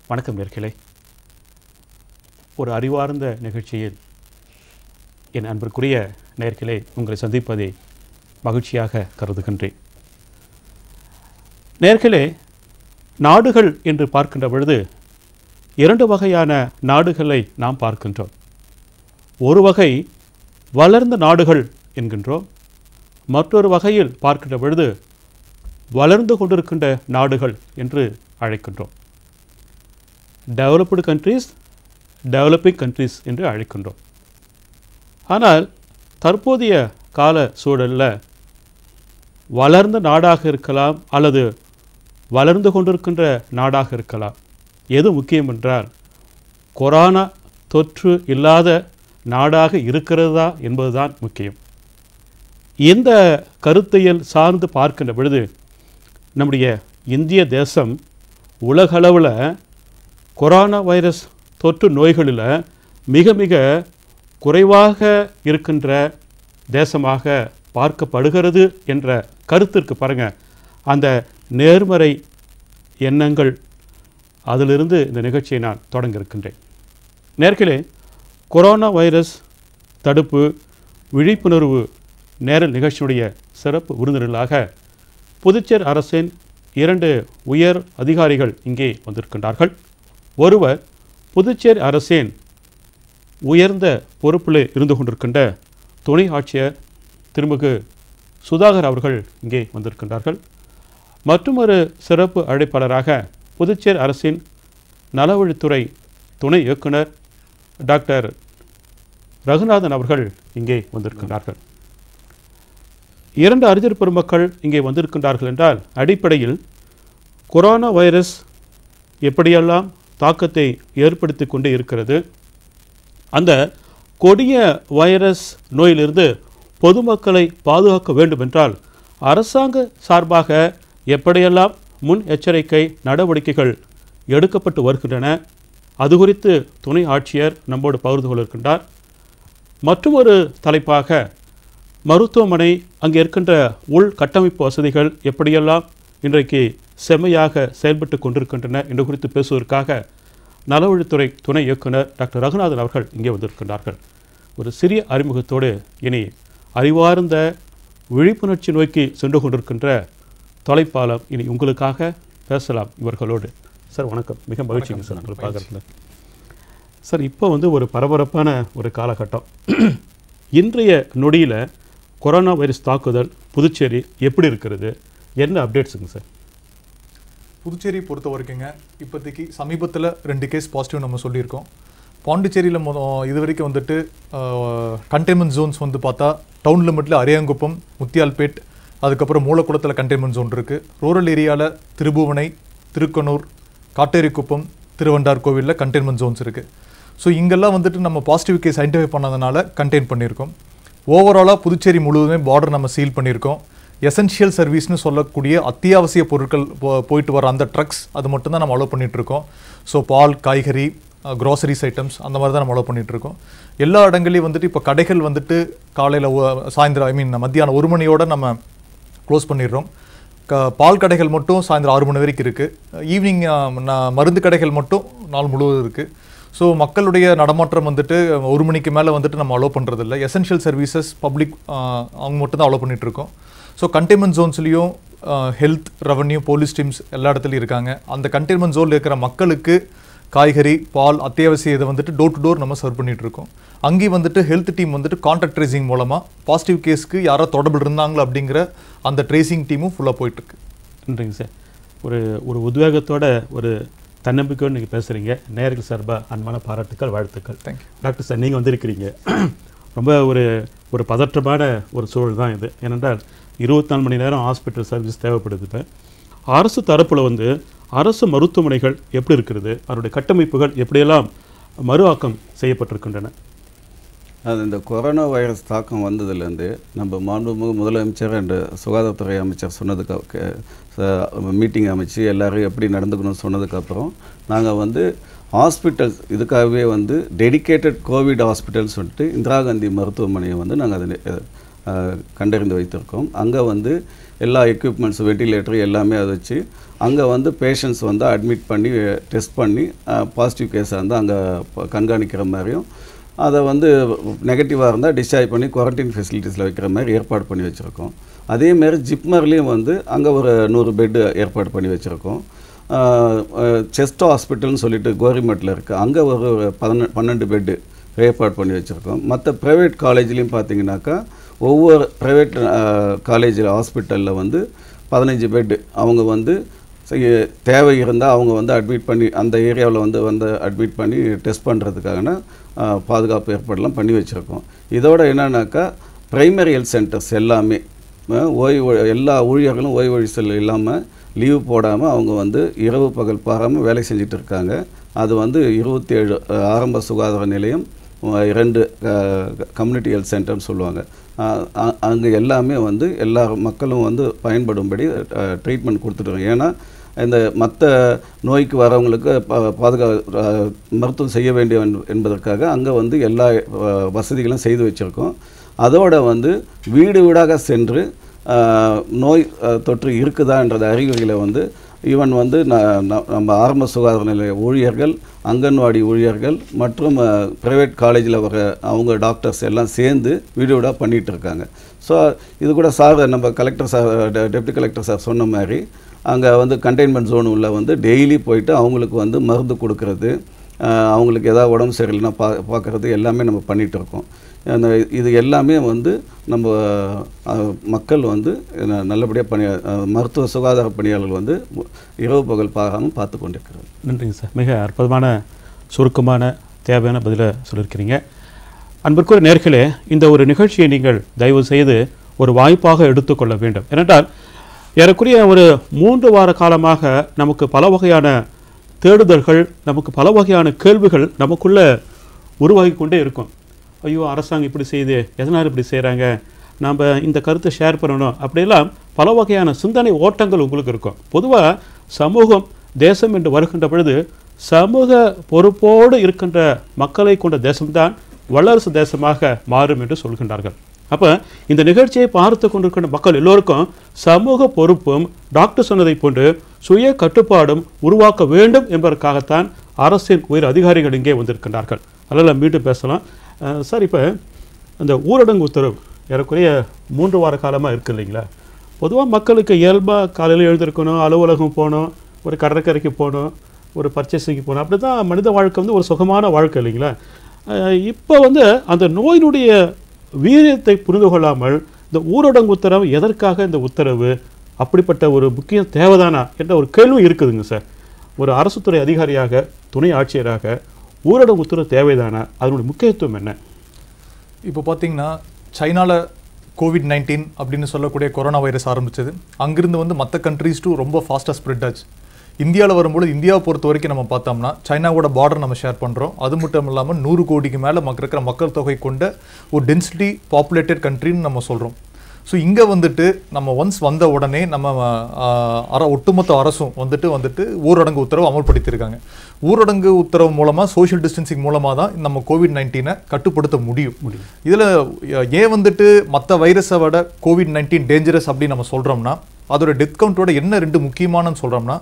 வணக்கம் நேயர்களே. ஒரு அறிவார்ந்த நிகழ்ச்சியில் என் அன்பிற்குரிய நேயர்களே உங்களை சந்திப்பதை மகிழ்ச்சியாக கருதுகின்றேன். நேயர்களே, நாடுகள் என்று பார்க்கின்ற பொழுது இரண்டு வகையான நாடுகளை நாம் பார்க்கின்றோம். ஒரு வகை வளர்ந்த நாடுகள் என்கின்றோம். மற்றொரு வகையில் பார்க்கின்ற பொழுது வளர்ந்து கொண்டிருக்கின்ற நாடுகள் என்று அழைக்கின்றோம். டெவலப்டு கண்ட்ரீஸ், டெவலப்பிங் கண்ட்ரீஸ் என்று அழைக்கின்றோம். ஆனால் தற்போதைய கால சூழலில் வளர்ந்த நாடாக இருக்கலாம் அல்லது வளர்ந்து கொண்டிருக்கின்ற நாடாக இருக்கலாம். எது முக்கியம் என்றால் கொரோனா தொற்று இல்லாத நாடாக இருக்கிறதா என்பதுதான் முக்கியம். இந்த கருத்தியல் சார்ந்து பார்க்கின்ற பொழுது நம்முடைய இந்திய தேசம் உலகளவில் கொரோனா வைரஸ் தொற்று நோய்களில் மிக மிக குறைவாக இருக்கின்ற தேசமாக பார்க்கப்படுகிறது என்ற கருத்திற்கு பாருங்கள், அந்த நேர்மறை எண்ணங்கள், அதிலிருந்து இந்த நிகழ்ச்சியை நான் தொடங்க இருக்கின்றேன். நேர்களே, கொரோனா வைரஸ் தடுப்பு விழிப்புணர்வு நேரல் நிகழ்ச்சியுடைய சிறப்பு விருந்தினர்களாக புதுச்சேரி அரசின் 2 உயர் அதிகாரிகள் இங்கே வந்திருக்கின்றார்கள். ஒருவர் புதுச்சேரி அரசின் உயர்ந்த பொறுப்பில் இருந்து கொண்டிருக்கின்ற துணை ஆட்சியர் திருமிகு சுதாகர் அவர்கள் இங்கே வந்திருக்கின்றார்கள். மற்றொரு சிறப்பு அழைப்பாளராக புதுச்சேரி அரசின் நலவழித்துறை துணை இயக்குனர் டாக்டர் ரகுநாதன் அவர்கள் இங்கே வந்திருக்கின்றார்கள். 2 அறிஞர் பெருமக்கள் இங்கே வந்திருக்கின்றார்கள் என்றால் அடிப்படையில் கொரோனா வைரஸ் எப்படியெல்லாம் தாக்கத்தை ஏற்படுத்தி கொண்டு இருக்கிறது, அந்த கொடிய வைரஸ் நோயிலிருந்து பொதுமக்களை பாதுகாக்க வேண்டும் என்றால் அரசாங்க சார்பாக எப்படியெல்லாம் முன் எச்சரிக்கை நடவடிக்கைகள் எடுக்கப்பட்டு வருகின்றன, அது குறித்து துணை ஆட்சியர் நம்மோடு பகிர்ந்து கொள்ள இருக்கின்றார். மற்றொரு தலைப்பாக மருத்துவமனை, அங்கே இருக்கின்ற உள்கட்டமைப்பு வசதிகள் எப்படியெல்லாம் இன்றைக்கு செம்மையாக செயல்பட்டு கொண்டிருக்கின்றன என்று குறித்து பேசுவதற்காக நலவழித்துறை துணை இயக்குனர் டாக்டர் ரகுநாதன் அவர்கள் இங்கே வந்திருக்கின்றார்கள். ஒரு சிறிய அறிமுகத்தோடு இனி அறிவார்ந்த விழிப்புணர்ச்சி நோக்கி சென்று கொண்டிருக்கின்ற தொலைப்பாளம் இனி உங்களுக்காக பேசலாம் இவர்களோடு. சார் வணக்கம், மிக மகிழ்ச்சிங்க சார் உங்களை பார்க்குறதுல. சார், இப்போ ஒரு பரபரப்பான ஒரு காலகட்டம். இன்றைய நொடியில் கொரோனா வைரஸ் தாக்குதல் புதுச்சேரி எப்படி இருக்கிறது, என்ன அப்டேட்ஸுங்க சார்? புதுச்சேரி பொறுத்த வரைக்குங்க இப்போதைக்கு சமீபத்தில் 2 கேஸ் பாசிட்டிவ் நம்ம சொல்லியிருக்கோம். பாண்டிச்சேரியில் இது வரைக்கும் வந்துட்டு கண்டெய்ன்மெண்ட் ஜோன்ஸ் பார்த்தா டவுன் லிமிட்டில் அரியாங்குப்பம், முத்தியால்பேட், அதுக்கப்புறம் மூலக்குளத்தில் கண்டெய்ன்மெண்ட் ஜோன் இருக்குது. ரூரல் ஏரியாவில் திருபுவனை, திருக்கனூர், காட்டேரிக்குப்பம், திருவண்டார் கோவிலில் கண்டெய்ன்மெண்ட் ஜோன்ஸ் இருக்குது. ஸோ இங்கெல்லாம் வந்துட்டு நம்ம பாசிட்டிவ் கேஸ் ஐடென்டிஃபை பண்ணதுனால கண்டெயின் பண்ணியிருக்கோம். ஓவராலாக புதுச்சேரி முழுவதுமே பார்டர் நம்ம சீல் பண்ணியிருக்கோம். எசென்ஷியல் சர்வீஸ்னு சொல்லக்கூடிய அத்தியாவசிய பொருட்கள் போயிட்டு வர அந்த ட்ரக்ஸ் அது மட்டும்தான் நம்ம அலோவ் பண்ணிகிட்ருக்கோம். ஸோ பால், காய்கறி, க்ராசரிஸ் ஐட்டம்ஸ் அந்த மாதிரி தான் நம்ம அலோவ் பண்ணிகிட்ருக்கோம். எல்லா இடங்களையும் வந்துட்டு இப்போ கடைகள் வந்துட்டு காலையில் சாயந்தரம் மத்தியானம் 1 மணியோடு நம்ம க்ளோஸ் பண்ணிடுறோம். பால் கடைகள் மட்டும் சாயந்தரம் 6 மணி வரைக்கும் இருக்குது. ஈவினிங் மருந்து கடைகள் மட்டும் நாள் முழுவதும் இருக்குது. ஸோ மக்களுடைய நடமாட்டம் வந்துட்டு 1 மணிக்கு மேலே வந்துட்டு நம்ம அலோவ் பண்ணுறதில்ல. எசென்ஷியல் சர்வீசஸ் பப்ளிக் அவங்க மட்டும் தான் அலோவ் பண்ணிகிட்ருக்கோம். ஸோ கண்டெய்ன்மெண்ட் ஜோன்ஸ்லேயும் ஹெல்த், ரெவன்யூ, போலீஸ் டீம்ஸ் எல்லா இடத்துலையும் இருக்காங்க. அந்த கண்டெய்ன்மெண்ட் ஜோனில் இருக்கிற மக்களுக்கு காய்கறி, பால், அத்தியாவசிய இதை வந்துட்டு டோர் டு டோர் நம்ம சர்வ் பண்ணிகிட்ருக்கோம். அங்கேயும் வந்துட்டு ஹெல்த் டீம் வந்துட்டு கான்டாக்ட் ட்ரேசிங் மூலமாக பாசிட்டிவ் கேஸ்க்கு யாராவது தொடர்பில் இருந்தாங்களோ அப்படிங்கிற அந்த ட்ரேசிங் டீமும் ஃபுல்லாக போயிட்டுருக்கு. நன்றிங்க சார். ஒரு உத்வேகத்தோட ஒரு தன்னம்பிக்கையோடு நீங்கள் பேசுகிறீங்க. நேயர்கள் சார்பாக அன்பான பாராட்டுக்கள், வாழ்த்துக்கள். தேங்க்யூ. டாக்டர் சார், நீங்கள் வந்திருக்கிறீங்க. ரொம்ப ஒரு பதற்றமான ஒரு சூழல் தான் இது. ஏனென்றால் 24 மணி நேரம் ஹாஸ்பிட்டல் சர்வீஸ் தேவைப்படுது. இப்போ அரசு தரப்பில் அரசு மருத்துவமனைகள் எப்படி இருக்கிறது, அதனுடைய கட்டமைப்புகள் எப்படியெல்லாம் மறு ஆக்கம் செய்யப்பட்டிருக்கின்றன? அது இந்த கொரோனா வைரஸ் தாக்கம் வந்ததுலேருந்து நம்ம மாண்புமிகு முதலமைச்சர் அண்ட் சுகாதாரத்துறை அமைச்சர் சொன்னதுக்கு மீட்டிங் அமைச்சு எல்லோரும் எப்படி நடந்துக்கணும்னு சொன்னதுக்கப்புறம் நாங்கள் ஹாஸ்பிட்டல்ஸ் இதுக்காகவே dedicated COVID hospitals Indira Gandhi மருத்துவமனையை நாங்கள் அதை கண்டறிந்து வைத்திருக்கோம். அங்கே வந்து எல்லா எக்யூப்மெண்ட்ஸ் வெண்டிலேட்டர் எல்லாமே அதை வச்சு அங்கே வந்து பேஷண்ட்ஸ் வந்து அட்மிட் பண்ணி டெஸ்ட் பண்ணி பாசிட்டிவ் கேஸாக இருந்தால் அங்கே கண்காணிக்கிற மாதிரியும், அதை வந்து நெகட்டிவாக இருந்தால் டிஸ்சார்ஜ் பண்ணி குவாரண்டைன் ஃபெசிலிட்டிஸில் வைக்கிற மாதிரி ஏற்பாடு பண்ணி வச்சுருக்கோம். அதேமாரி ஜிப்மர்லேயும் வந்து அங்கே ஒரு 100 பெட்டு ஏற்பாடு பண்ணி வச்சுருக்கோம். செஸ்ட் ஹாஸ்பிட்டல்னு சொல்லிட்டு கோரிமட்டில் இருக்குது, அங்கே ஒரு 12 பெட்டு ஏற்பாடு பண்ணி வச்சுருக்கோம். மற்ற ப்ரைவேட் காலேஜ்லேயும் பார்த்திங்கனாக்கா ஒவ்வொரு ப்ரைவேட் காலேஜில் ஹாஸ்பிட்டலில் வந்து 15 பெட்டு அவங்க வந்து தேவை இருந்தால் அவங்க வந்து அட்மிட் பண்ணி அந்த ஏரியாவில் வந்து அட்மிட் பண்ணி டெஸ்ட் பண்ணுறதுக்கான பாதுகாப்பு ஏற்பாடெல்லாம் பண்ணி வச்சுருக்கோம். இதோட என்னன்னாக்கா ப்ரைமரி ஹெல்த் சென்டர்ஸ் எல்லாமே எல்லா ஊழியர்களும் ஓய்வொழிச்சல் இல்லாமல் லீவு போடாமல் அவங்க வந்து இரவு பகல் பாராமல் வேலை செஞ்சுட்டு இருக்காங்க. அது வந்து 27 ஆரம்ப சுகாதார நிலையம், 2 கம்யூனிட்டி ஹெல்த் சென்டர்னு சொல்லுவாங்க. அங்கே எல்லாமே வந்து எல்லா மக்களும் வந்து பயன்படும்படி ட்ரீட்மெண்ட் கொடுத்துட்ருக்கோம். ஏன்னா இந்த மற்ற நோய்க்கு வரவங்களுக்கு மருத்துவம் செய்ய வேண்டிய என்பதற்காக அங்கே வந்து எல்லா வசதிகளும் செய்து வச்சுருக்கோம். அதோடு வந்து வீடு வீடாக சென்று நோய் தொற்று இருக்குதான்றத அறிகுறிகளை வந்து ஈவன் வந்து நம்ம ஆரம்ப சுகாதார நிலைய ஊழியர்கள், அங்கன்வாடி ஊழியர்கள் மற்றும் ப்ரைவேட் காலேஜில் வர அவங்க டாக்டர்ஸ் எல்லாம் சேர்ந்து வீடு வீடாக பண்ணிகிட்டு இருக்காங்க. ஸோ இது கூட சார் நம்ம collector sir deputy collector sir சொன்ன மாதிரி அங்கே வந்து கண்டெய்ன்மெண்ட் ஜோன் உள்ள வந்து டெய்லி போயிட்டு அவங்களுக்கு வந்து மருந்து கொடுக்கறது, அவங்களுக்கு ஏதாவது உடம்பு சரியில்லைன்னா பார்க்குறது எல்லாமே நம்ம பண்ணிகிட்டு இருக்கோம். இது எல்லாமே வந்து நம்ம மக்கள் வந்து நல்லபடியாக மருத்துவ சுகாதார பணியாளர்கள் வந்து இரவு பகல் பார்க்காமல் பார்த்து கொண்டிருக்கிறார். நன்றிங்க சார், மிக அற்புதமான சுருக்கமான தேவையான பதிலை சொல்லியிருக்கிறீங்க. அன்பிற்குரிய நேயர்களே, இந்த ஒரு நிகழ்ச்சியை நீங்கள் தயவு செய்து ஒரு வாய்ப்பாக எடுத்துக்கொள்ள வேண்டும். ஏனென்றால் ஏறக்குறைய ஒரு 3 வார காலமாக நமக்கு பல வகையான தேடுதல்கள், நமக்கு பல வகையான கேள்விகள் நமக்குள்ளே உருவாகி கொண்டே இருக்கும். ஐயோ, அரசாங்கம் இப்படி செய்யுது, எதனால் இப்படி செய்கிறாங்க, நம்ம இந்த கருத்தை ஷேர் பண்ணணும், அப்படியெல்லாம் பல வகையான சிந்தனை ஓட்டங்கள் உங்களுக்கு இருக்கும். பொதுவாக சமூகம் தேசம் என்று வருகின்ற பொழுது சமூக பொறுப்போடு இருக்கின்ற மக்களை கொண்ட தேசம்தான் வல்லரசு தேசமாக மாறும் என்று சொல்கின்றார்கள். அப்போ இந்த நிகழ்ச்சியை பார்த்து கொண்டிருக்கின்ற மக்கள் எல்லோருக்கும் சமூக பொறுப்பும் டாக்டர் சொன்னதை போன்று சுய கட்டுப்பாடும் உருவாக்க வேண்டும் என்பதற்காகத்தான் அரசின் உயர் அதிகாரிகள் இங்கே வந்திருக்கின்றார்கள். அதெல்லாம் மீண்டும் பேசலாம் சார். இப்போ இந்த ஊரடங்கு உத்தரவு ஏறக்குறைய 3 வார காலமாக இருக்குது இல்லைங்களா? பொதுவாக மக்களுக்கு இயல்பாக காலையில் எழுந்திருக்கணும், அலுவலகம் போகணும், ஒரு கடற்கரைக்கு போகணும், ஒரு பர்ச்சேஸிங்க்கு போகணும், அப்படி தான் மனித வாழ்க்கை வந்து ஒரு சுகமான வாழ்க்கை இல்லைங்களா? இப்போ வந்து அந்த நோயினுடைய வீரியத்தை புரிந்து கொள்ளாமல் இந்த ஊரடங்கு உத்தரவு எதற்காக இந்த உத்தரவு அப்படிப்பட்ட ஒரு முக்கிய தேவைதானா என்ற ஒரு கேள்வி இருக்குதுங்க சார். ஒரு அரசு துறை அதிகாரியாக, துணை ஆட்சியராக ஊரடங்கு உத்தரவு தேவைதானா, அதனுடைய முக்கியத்துவம் என்ன? இப்போ பார்த்தீங்கன்னா சைனாவில் COVID-19 அப்படின்னு சொல்லக்கூடிய கொரோனா வைரஸ் ஆரம்பித்தது. அங்கிருந்து வந்து மற்ற கண்ட்ரீஸ் டூ ரொம்ப ஃபாஸ்ட்டாக ஸ்ப்ரெட் ஆச்சு. இந்தியாவில் வரும்போது இந்தியாவை பொறுத்த வரைக்கும் நம்ம பார்த்தோம்னா சைனாவோட பார்டர் நம்ம ஷேர் பண்ணுறோம். அது மட்டும் இல்லாமல் 100 கோடிக்கு மேலே இருக்கிற மக்கள் தொகை கொண்ட ஒரு டென்சிட்டி பாப்புலேட்டட் கண்ட்ரின்னு நம்ம சொல்கிறோம். ஸோ இங்கே வந்துட்டு நம்ம ஒன்ஸ் வந்த உடனே நம்ம ஒட்டுமொத்த அரசும் வந்துட்டு ஊரடங்கு உத்தரவு அமல்படுத்தியிருக்காங்க. ஊரடங்கு உத்தரவு மூலமாக சோஷியல் டிஸ்டன்சிங் மூலமாக தான் நம்ம COVID-19 கட்டுப்படுத்த முடியும். இதில் ஏன் வந்துட்டு மற்ற வைரஸை விட COVID-19 டேஞ்சரஸ் அப்படின்னு நம்ம சொல்கிறோம்னா, அதோட டெத் கவுண்டோட என்ன 2 முக்கியமானன்னு சொல்கிறோம்னா,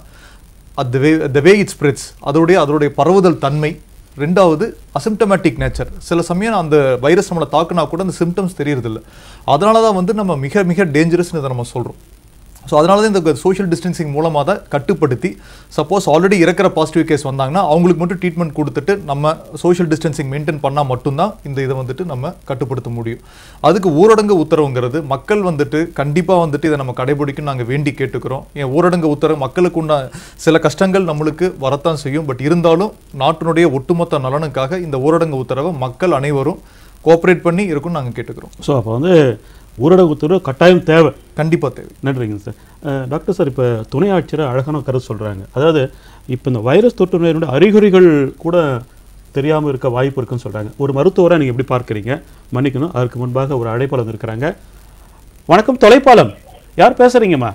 the way it spreads, அதோடைய பரவுதல் தன்மை. 2வது அசிம்டமேட்டிக் நேச்சர். சில சமயம் அந்த வைரஸ் நம்மளை தாக்குனா கூட அந்த சிம்டம்ஸ் தெரியறதில்லை. அதனால தான் வந்து நம்ம மிக மிக டேஞ்சரஸ்னு இதை நம்ம சொல்கிறோம். ஸோ அதனால தான் இந்த சோஷியல் டிஸ்டன்சிங் மூலமாக தான் கட்டுப்படுத்தி, சப்போஸ் ஆல்ரெடி இருக்கிற பாசிட்டிவ் கேஸ் வந்தாங்கன்னா அவங்களுக்கு மட்டும் ட்ரீட்மெண்ட் கொடுத்துட்டு நம்ம சோஷியல் டிஸ்டன்சிங் மெயின்டைன் பண்ணால் மட்டும்தான் இந்த இதை வந்துட்டு நம்ம கட்டுப்படுத்த முடியும். அதுக்கு ஊரடங்கு உத்தரவுங்கிறது மக்கள் வந்துட்டு கண்டிப்பாக வந்துட்டு இதை நம்ம கடைபிடிக்கும் நாங்கள் வேண்டி கேட்டுக்கிறோம். ஏன் ஊரடங்கு உத்தரவு மக்களுக்கு உண்டான சில கஷ்டங்கள் நம்மளுக்கு வரத்தான் செய்யும். பட் இருந்தாலும் நாட்டினுடைய ஒட்டுமொத்த நலனுக்காக இந்த ஊரடங்கு உத்தரவை மக்கள் அனைவரும் கோஆப்ரேட் பண்ணி இருக்கும்னு நாங்கள் கேட்டுக்கிறோம். ஸோ அப்போ வந்து ஊரடங்கு உத்தரவு கட்டாயம் தேவை, கண்டிப்பாக தேவை. நன்றிங்க சார். டாக்டர் சார், இப்போ துணை ஆட்சியர் அழகான கருத்து சொல்கிறாங்க. அதாவது இப்போ இந்த வைரஸ் தொற்று நோயினுடைய அறிகுறிகள் கூட தெரியாமல் இருக்க வாய்ப்பு இருக்குன்னு சொல்கிறாங்க. ஒரு மருத்துவராக நீங்கள் எப்படி பார்க்குறீங்க? மன்னிக்கணும், அதற்கு முன்பாக ஒரு அழைப்பாளர் இருக்கிறாங்க. வணக்கம், தொலைப்பாலம் யார் பேசுகிறீங்கம்மா?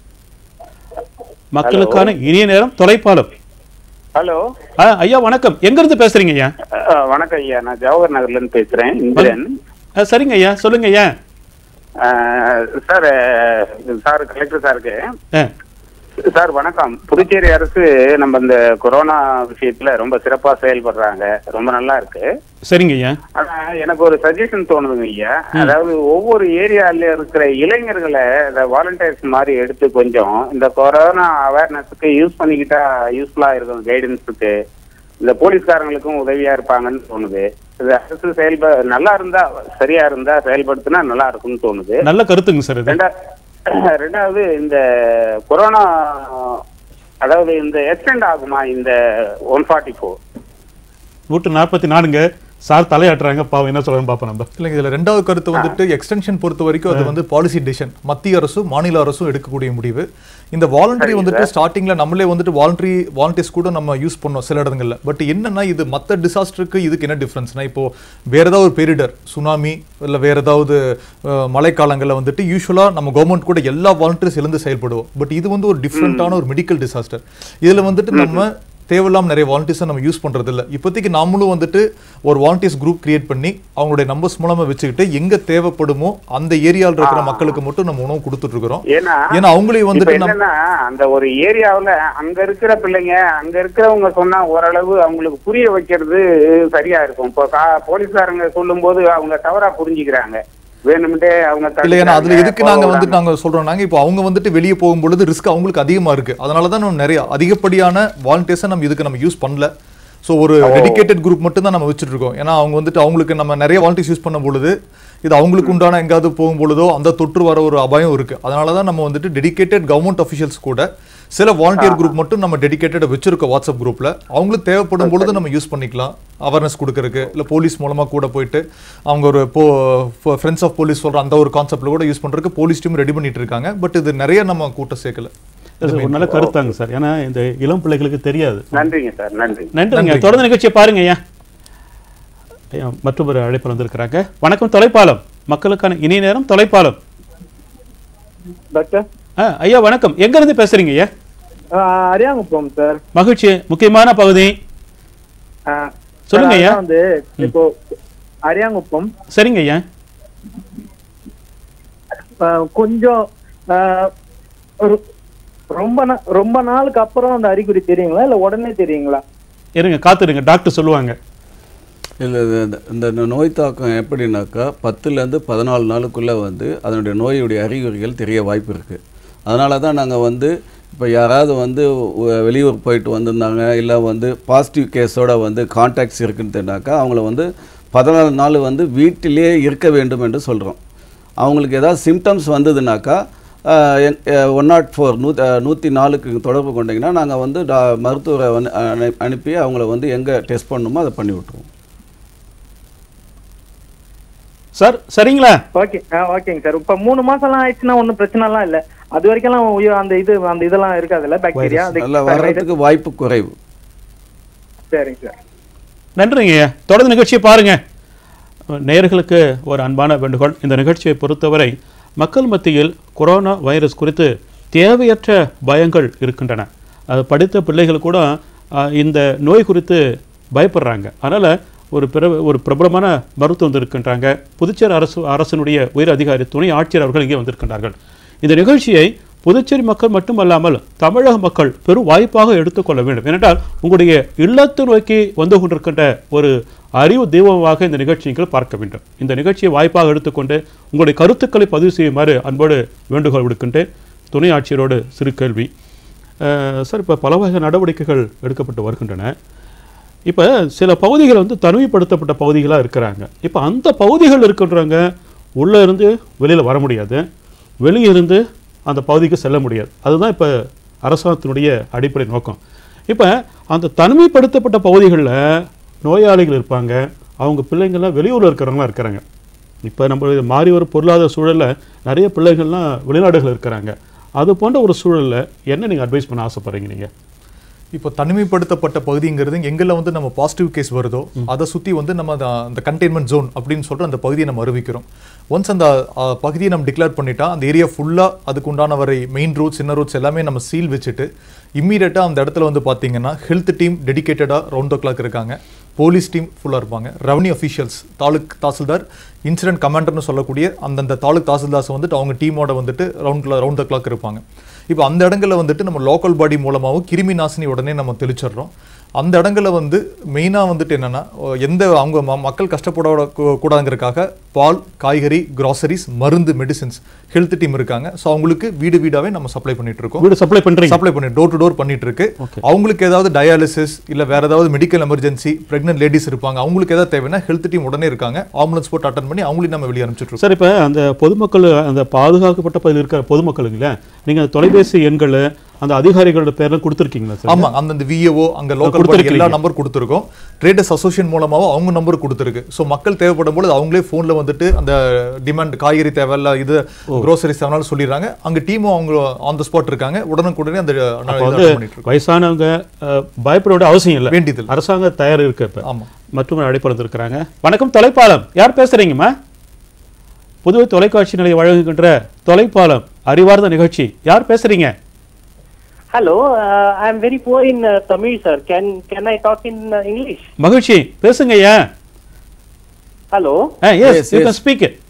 மக்களுக்கான இனிய நேரம் தொலைப்பாலம். ஹலோ ஐயா வணக்கம், எங்கேருந்து பேசுகிறீங்க ஐயா? வணக்கம் ஐயா, நான் ஜவஹர் நகர்லேருந்து பேசுகிறேன். சரிங்க ஐயா, சொல்லுங்க ஐயா. சார் சார் கலெக்டர் சாருக்கு சார் வணக்கம். புதுச்சேரி அரசு நம்ம இந்த கொரோனா விஷயத்துல ரொம்ப சிறப்பா செயல்படுறாங்க, ரொம்ப நல்லா இருக்கு. சரிங்க ஐயா. ஆனா எனக்கு ஒரு சஜஷன் தோணுதுங்க ஐயா. அதாவது ஒவ்வொரு ஏரியால இருக்கிற இளைஞர்களை இந்த வாலண்டியர்ஸ் மாதிரி எடுத்து கொஞ்சம் இந்த கொரோனா அவேர்னஸுக்கு யூஸ் பண்ணிக்கிட்டா யூஸ்ஃபுல்லா இருக்கும். கைடன்ஸுக்கு இந்த போலீஸ்காரங்களுக்கும் உதவியா இருப்பாங்கன்னு தோணுது. இது அரசு நல்லா இருந்தா, சரியா இருந்தா செயல்படுத்தினா நல்லா இருக்கும்னு தோணுது. நல்ல கருத்துங்க சார். ரெண்டாவது இந்த கொரோனா அதாவது இந்த எக்ஸ்டெண்ட் ஆகுமா இந்த 144 144ங்க சார் தலையாட்டுறாங்க, பாவம் என்ன சொல்றேன்னு பார்ப்போம் நம்ம. இல்லைங்க, இதில் ரெண்டாவது கருத்து வந்துட்டு எக்ஸ்டென்ஷன் பொறுத்த வரைக்கும் அது வந்து பாலிசி டிசிஷன், மத்திய அரசும் மாநில அரசும் எடுக்கக்கூடிய முடிவு. இந்த வாலண்டரி வந்துட்டு ஸ்டார்டிங்ல நம்மளே வந்துட்டு வாலண்டியர்ஸ் கூட நம்ம யூஸ் பண்ணோம் சில இடங்கள்ல. பட் என்னன்னா இது மற்ற டிசாஸ்டருக்கு இதுக்கு என்ன டிஃபரன்ஸ்னா, இப்போ வேற ஏதாவது ஒரு பேரிடர், சுனாமி இல்லை வேற ஏதாவது மழைக்காலங்களில் வந்துட்டு யூஸ்வலா நம்ம கவர்மெண்ட் கூட எல்லா வாலண்டியர்ஸ் எழுந்து செயல்படுவோம். பட் இது வந்து ஒரு டிஃப்ரெண்டான ஒரு மெடிக்கல் டிசாஸ்டர். இதுல வந்துட்டு நம்ம தேவையில்லாம நிறைய வாலண்டியர்ஸை நம்ம யூஸ் பண்றது இல்லை. இப்போதைக்கு நாமளும் வந்துட்டு ஒரு வாலண்டியர்ஸ் குரூப் கிரியேட் பண்ணி அவங்களுடைய நம்பர்ஸ் மூலமா வச்சுக்கிட்டு எங்க தேவைப்படுமோ அந்த ஏரியாவில் இருக்கிற மக்களுக்கு மட்டும் நம்ம உணவு கொடுத்துட்டு இருக்கிறோம். ஏன்னா அவங்களே வந்துட்டு அந்த ஒரு ஏரியாவில் அங்க இருக்கிற பிள்ளைங்க, அங்க இருக்கிறவங்க சொன்னா ஓரளவு அவங்களுக்கு புரிய வைக்கிறது சரியா இருக்கும். இப்போ போலீஸ்காரங்க சொல்லும் போது அவங்க தவறா புரிஞ்சுக்கிறாங்க. அதுல எதுக்கு நாங்க சொல்றோம், இப்போ அவங்க வந்துட்டு வெளியே போகும்பொழுது ரிஸ்க் அவங்களுக்கு அதிகமா இருக்கு. அதனாலதான் நம்ம நிறைய அதிகப்படியான வாலண்டியர்ஸை நம்ம இதுக்கு நம்ம யூஸ் பண்ணல. ஸோ ஒரு டெடிகேட்டட் குரூப் மட்டும் தான் நம்ம வச்சுட்டு இருக்கோம். ஏன்னா அவங்க வந்துட்டு அவங்களுக்கு நம்ம நிறைய வாலண்டியர்ஸ் யூஸ் பண்ணும் பொழுது இது அவங்களுக்கு உண்டான எங்காவது போகும்பொழுதோ அந்த தொற்று வர ஒரு அபாயம் இருக்கு. அதனாலதான் நம்ம வந்துட்டு டெடிகேட்டட் கவர்மெண்ட் அஃபிஷியல்ஸ் கூட சில வாலண்டியர் குரூப் மட்டும் நம்ம டெடிகேட்டட் வச்சிருக்கோம் வாட்ஸ்அப் குரூப்ல. அவங்களுக்கு தேவைப்படும் பொழுது நம்ம யூஸ் பண்ணிக்கலாம். அவேர்னஸ் கொடுக்கறதுக்கு இல்லை போலீஸ் மூலமா கூட போயிட்டு அவங்க ஒரு ஃப்ரெண்ட்ஸ் ஆஃப் போலீஸ் சொல்ற அந்த ஒரு கான்செப்ட்ல கூட யூஸ் பண்றதுக்கு போலீஸ் டீம் ரெடி பண்ணிட்டு இருக்காங்க. பட் இது நிறைய நம்ம கூட்டம் சேர்க்கல. நல்ல கருத்தாங்க சார். ஏன்னா இந்த இளம் பிள்ளைகளுக்கு தெரியாது. நன்றிங்க சார். நன்றிங்க. தொடர்ந்து நிகழ்ச்சியை பாருங்க ஐயா. மற்றொரு அழைப்பு வந்திருக்கிறாங்க. வணக்கம். தொலைப்பாலம் மக்களுக்கான இணைய நேரம் தொலைப்பாலம். டாக்டர் ஐயா வணக்கம். எங்க இருந்து பேசுறீங்க ஐயா? அரியாங்குப்பம் சார். மகிழ்ச்சி. முக்கியமான பகுதி சொல்லுங்க ஐயா. வந்து இப்போ அரியாங்குப்பம். சரிங்க ஐயா. கொஞ்சம் ரொம்ப நாளுக்கு அப்புறம் அந்த அறிகுறி தெரியுங்களா இல்ல உடனே தெரியுங்களா? இருங்க, காத்துடுங்க, டாக்டர் சொல்லுவாங்க. இல்லை, இந்த நோய் தாக்கம் எப்படின்னாக்கா 10லேருந்து 14 நாளுக்குள்ளே வந்து அதனுடைய நோயுடைய அறிகுறிகள் தெரிய வாய்ப்பு இருக்குது. அதனால தான் நாங்கள் வந்து இப்போ யாராவது வந்து வெளியூர் போயிட்டு வந்திருந்தாங்க இல்லை வந்து பாசிட்டிவ் கேஸோட வந்து கான்டாக்ட்ஸ் இருக்குன்னுனாக்கா அவங்கள வந்து 14 நாள் வந்து வீட்டிலே இருக்க வேண்டும் என்று சொல்கிறோம். அவங்களுக்கு ஏதாவது சிம்டம்ஸ் வந்ததுனாக்கா 104 தொடர்பு கொண்டீங்கன்னா நாங்கள் வந்து மருத்துவரை அனுப்பி அவங்கள வந்து எங்கே டெஸ்ட் பண்ணணுமோ அதை பண்ணி விட்டுருவோம். சார் சரிங்களா? ஓகேங்க சார். இப்போ 3 மாசம்லாம் ஆயிடுச்சுன்னா ஒன்றும் பிரச்சனைலாம் இல்லை. அது வரைக்கும் அந்த இதெல்லாம் இருக்காதுல்ல, பாக்டீரியா வர்றதுக்கு வாய்ப்பு குறைவு. சரிங்க சார். நன்றிங்க. தொடர்ந்து நிகழ்ச்சியை பாருங்க. நேயர்களுக்கு ஒரு அன்பான வேண்டுகோள். இந்த நிகழ்ச்சியை பொறுத்தவரை மக்கள் மத்தியில் கொரோனா வைரஸ் குறித்து தேவையற்ற பயங்கள் இருக்கின்றன. அது படித்த பிள்ளைகள் கூட இந்த நோய் குறித்து பயப்படுறாங்க. அதனால் ஒரு பிரபலமான மருத்துவம் இருக்கின்றாங்க. புதுச்சேரி அரசினுடைய உயர் அதிகாரி துணை ஆட்சியர் அவர்கள் இங்கே வந்திருக்கின்றார்கள். இந்த நிகழ்ச்சியை புதுச்சேரி மக்கள் மட்டுமல்லாமல் தமிழக மக்கள் பெரும் வாய்ப்பாக எடுத்துக்கொள்ள வேண்டும். ஏனென்றால் உங்களுடைய இல்லத்து நோக்கி வந்து கொண்டிருக்கின்ற ஒரு அறிவு தெய்வமாக இந்த நிகழ்ச்சிகள் பார்க்க வேண்டும். இந்த நிகழ்ச்சியை வாய்ப்பாக எடுத்துக்கொண்டு உங்களுடைய கருத்துக்களை பதிவு செய்யுமாறு அன்போடு வேண்டுகோள் விடுக்கின்றேன். துணை ஆட்சியரோடு சிறு கேள்வி சார். இப்போ பல வகை நடவடிக்கைகள் எடுக்கப்பட்டு வருகின்றன. இப்போ சில பகுதிகள் வந்து தனிமைப்படுத்தப்பட்ட பகுதிகளாக இருக்கிறாங்க. இப்போ அந்த பகுதிகள் இருக்கின்றவங்க உள்ளே இருந்து வெளியில் வர முடியாது, வெளியே இருந்து அந்த பகுதிக்கு செல்ல முடியாது. அதுதான் இப்போ அரசாங்கத்தினுடைய அடிப்படை நோக்கம். இப்போ அந்த தனிமைப்படுத்தப்பட்ட பகுதிகளில் நோயாளிகள் இருப்பாங்க, அவங்க பிள்ளைங்கள்லாம் வெளியூரில் இருக்கிறவங்களாம் இருக்கிறாங்க. இப்போ நம்ம மாறி வரும் பொருளாதார சூழலில் நிறைய பிள்ளைகள்லாம் வெளிநாடுகள் இருக்கிறாங்க. அது போன்ற ஒரு சூழலில் என்ன நீங்கள் அட்வைஸ் பண்ண ஆசைப்படுறீங்க? நீங்கள் இப்போ தனிமைப்படுத்தப்பட்ட பகுதிங்கிறது எங்கெல்லாம் வந்து நம்ம பாசிட்டிவ் கேஸ் வருதோ அதை சுற்றி வந்து நம்ம அந்த கண்டெய்ன்மெண்ட் ஜோன் அப்படின்னு சொல்கிற அந்த பகுதியை நம்ம அறிவிக்கிறோம். ஒன்ஸ் அந்த பகுதியை நம்ம டிக்ளேர் பண்ணிட்டா அந்த ஏரியா ஃபுல்லாக அதுக்கு உண்டான வரை மெயின் ரோட்ஸ் சின்ன ரோட்ஸ் எல்லாமே நம்ம சீல் வச்சுட்டு இம்மீடியட்டாக அந்த இடத்துல வந்து பார்த்தீங்கன்னா ஹெல்த் டீம் டெடிகேட்டடாக ரவுண்ட் த கிளாக் இருக்காங்க, போலீஸ் டீம் ஃபுல்லாக இருப்பாங்க, revenue officials, taluk tahsildar, incident கமாண்டர்னு சொல்லக்கூடிய அந்தந்த தாலுக் தாசில்தார்ஸ் வந்துட்டு அவங்க டீமோட வந்துட்டு ரவுண்ட் த கிளாக் இருப்பாங்க. இப்போ அந்த இடங்களில் வந்துட்டு நம்ம லோக்கல் பாடி மூலமாகவும் கிருமி நாசினி உடனே நம்ம தெளிச்சிடுறோம். அந்த இடங்களில் வந்து மெயினாக வந்துட்டு என்னென்னா எந்த அவங்க மக்கள் கஷ்டப்பட கூடாதுங்கிறதுக்காக பால், காய்கறி, கிராசரிஸ், மருந்து, மெடிசின்ஸ் ஹெல்த் டீம் இருக்காங்க. ஸோ அவங்களுக்கு வீடு வீடாவே நம்ம சப்ளை பண்ணிட்டு இருக்கோம். வீடு சப்ளை பண்ணி டோர் டு டோர் பண்ணிட்டு இருக்கு. அவங்களுக்கு ஏதாவது டயாலிசிஸ் இல்லை வேற ஏதாவது மெடிக்கல் எமர்ஜென்சி, பிரெக்னென்ட் லேடிஸ் இருப்பாங்க, அவங்களுக்கு ஏதாவது தேவைன்னா ஹெல்த் டீம் உடனே இருக்காங்க. ஆம்புலன்ஸ் போட்டு அட்டன் பண்ணி அவங்களையும் நம்ம வெளியே அனுப்பிச்சிட்டு. சார், இப்போ அந்த பொதுமக்கள், அந்த பாதுகாக்கப்பட்ட பகுதியில் இருக்கிற பொதுமக்களுங்களே, நீங்கள் தொலைபேசி எண்கள் அந்த அதிகாரிகளோட பேர்லாம் கொடுத்துருக்கீங்களா சார்? ஆமாம், அந்தந்த விஏஓ அங்கே லோக்கல் எல்லா நம்பர் கொடுத்துருக்கோம். ட்ரேடர்ஸ் அசோசியேஷன் மூலமாகவும் அவங்க நம்பர் கொடுத்துருக்கு. ஸோ மக்கள் தேவைப்படும் போது அவங்களே ஃபோனில் வந்துட்டு அந்த டிமாண்ட் காய்கறி தேவையில்ல, இது க்ரோசரிஸ் தேவைனாலும் சொல்லிடுறாங்க. அங்கே டீமும் அவங்க ஆன் த ஸ்பாட் இருக்காங்க. உடனுக்குடனே அந்த வயசானவங்க பயப்பட அவசியம் இல்லை, வேண்டியது அரசாங்க தயார் இருக்கு. இப்போ ஆமாம், மற்றும் அழைப்பு இருக்கிறாங்க. வணக்கம், தொலைப்பாலம் யார் பேசுறீங்கம்மா? புதுவை தொலைக்காட்சி நிலையம் வழங்குகின்ற தொலைப்பாலம் அறிவார்ந்த நிகழ்ச்சி, யார் பேசுறீங்க? Hello, I am very poor in Tamil, sir. Can I talk in English? மகிழ்ச்சி, பேசுங்க ஐயா. Hello. Yes, you can speak it.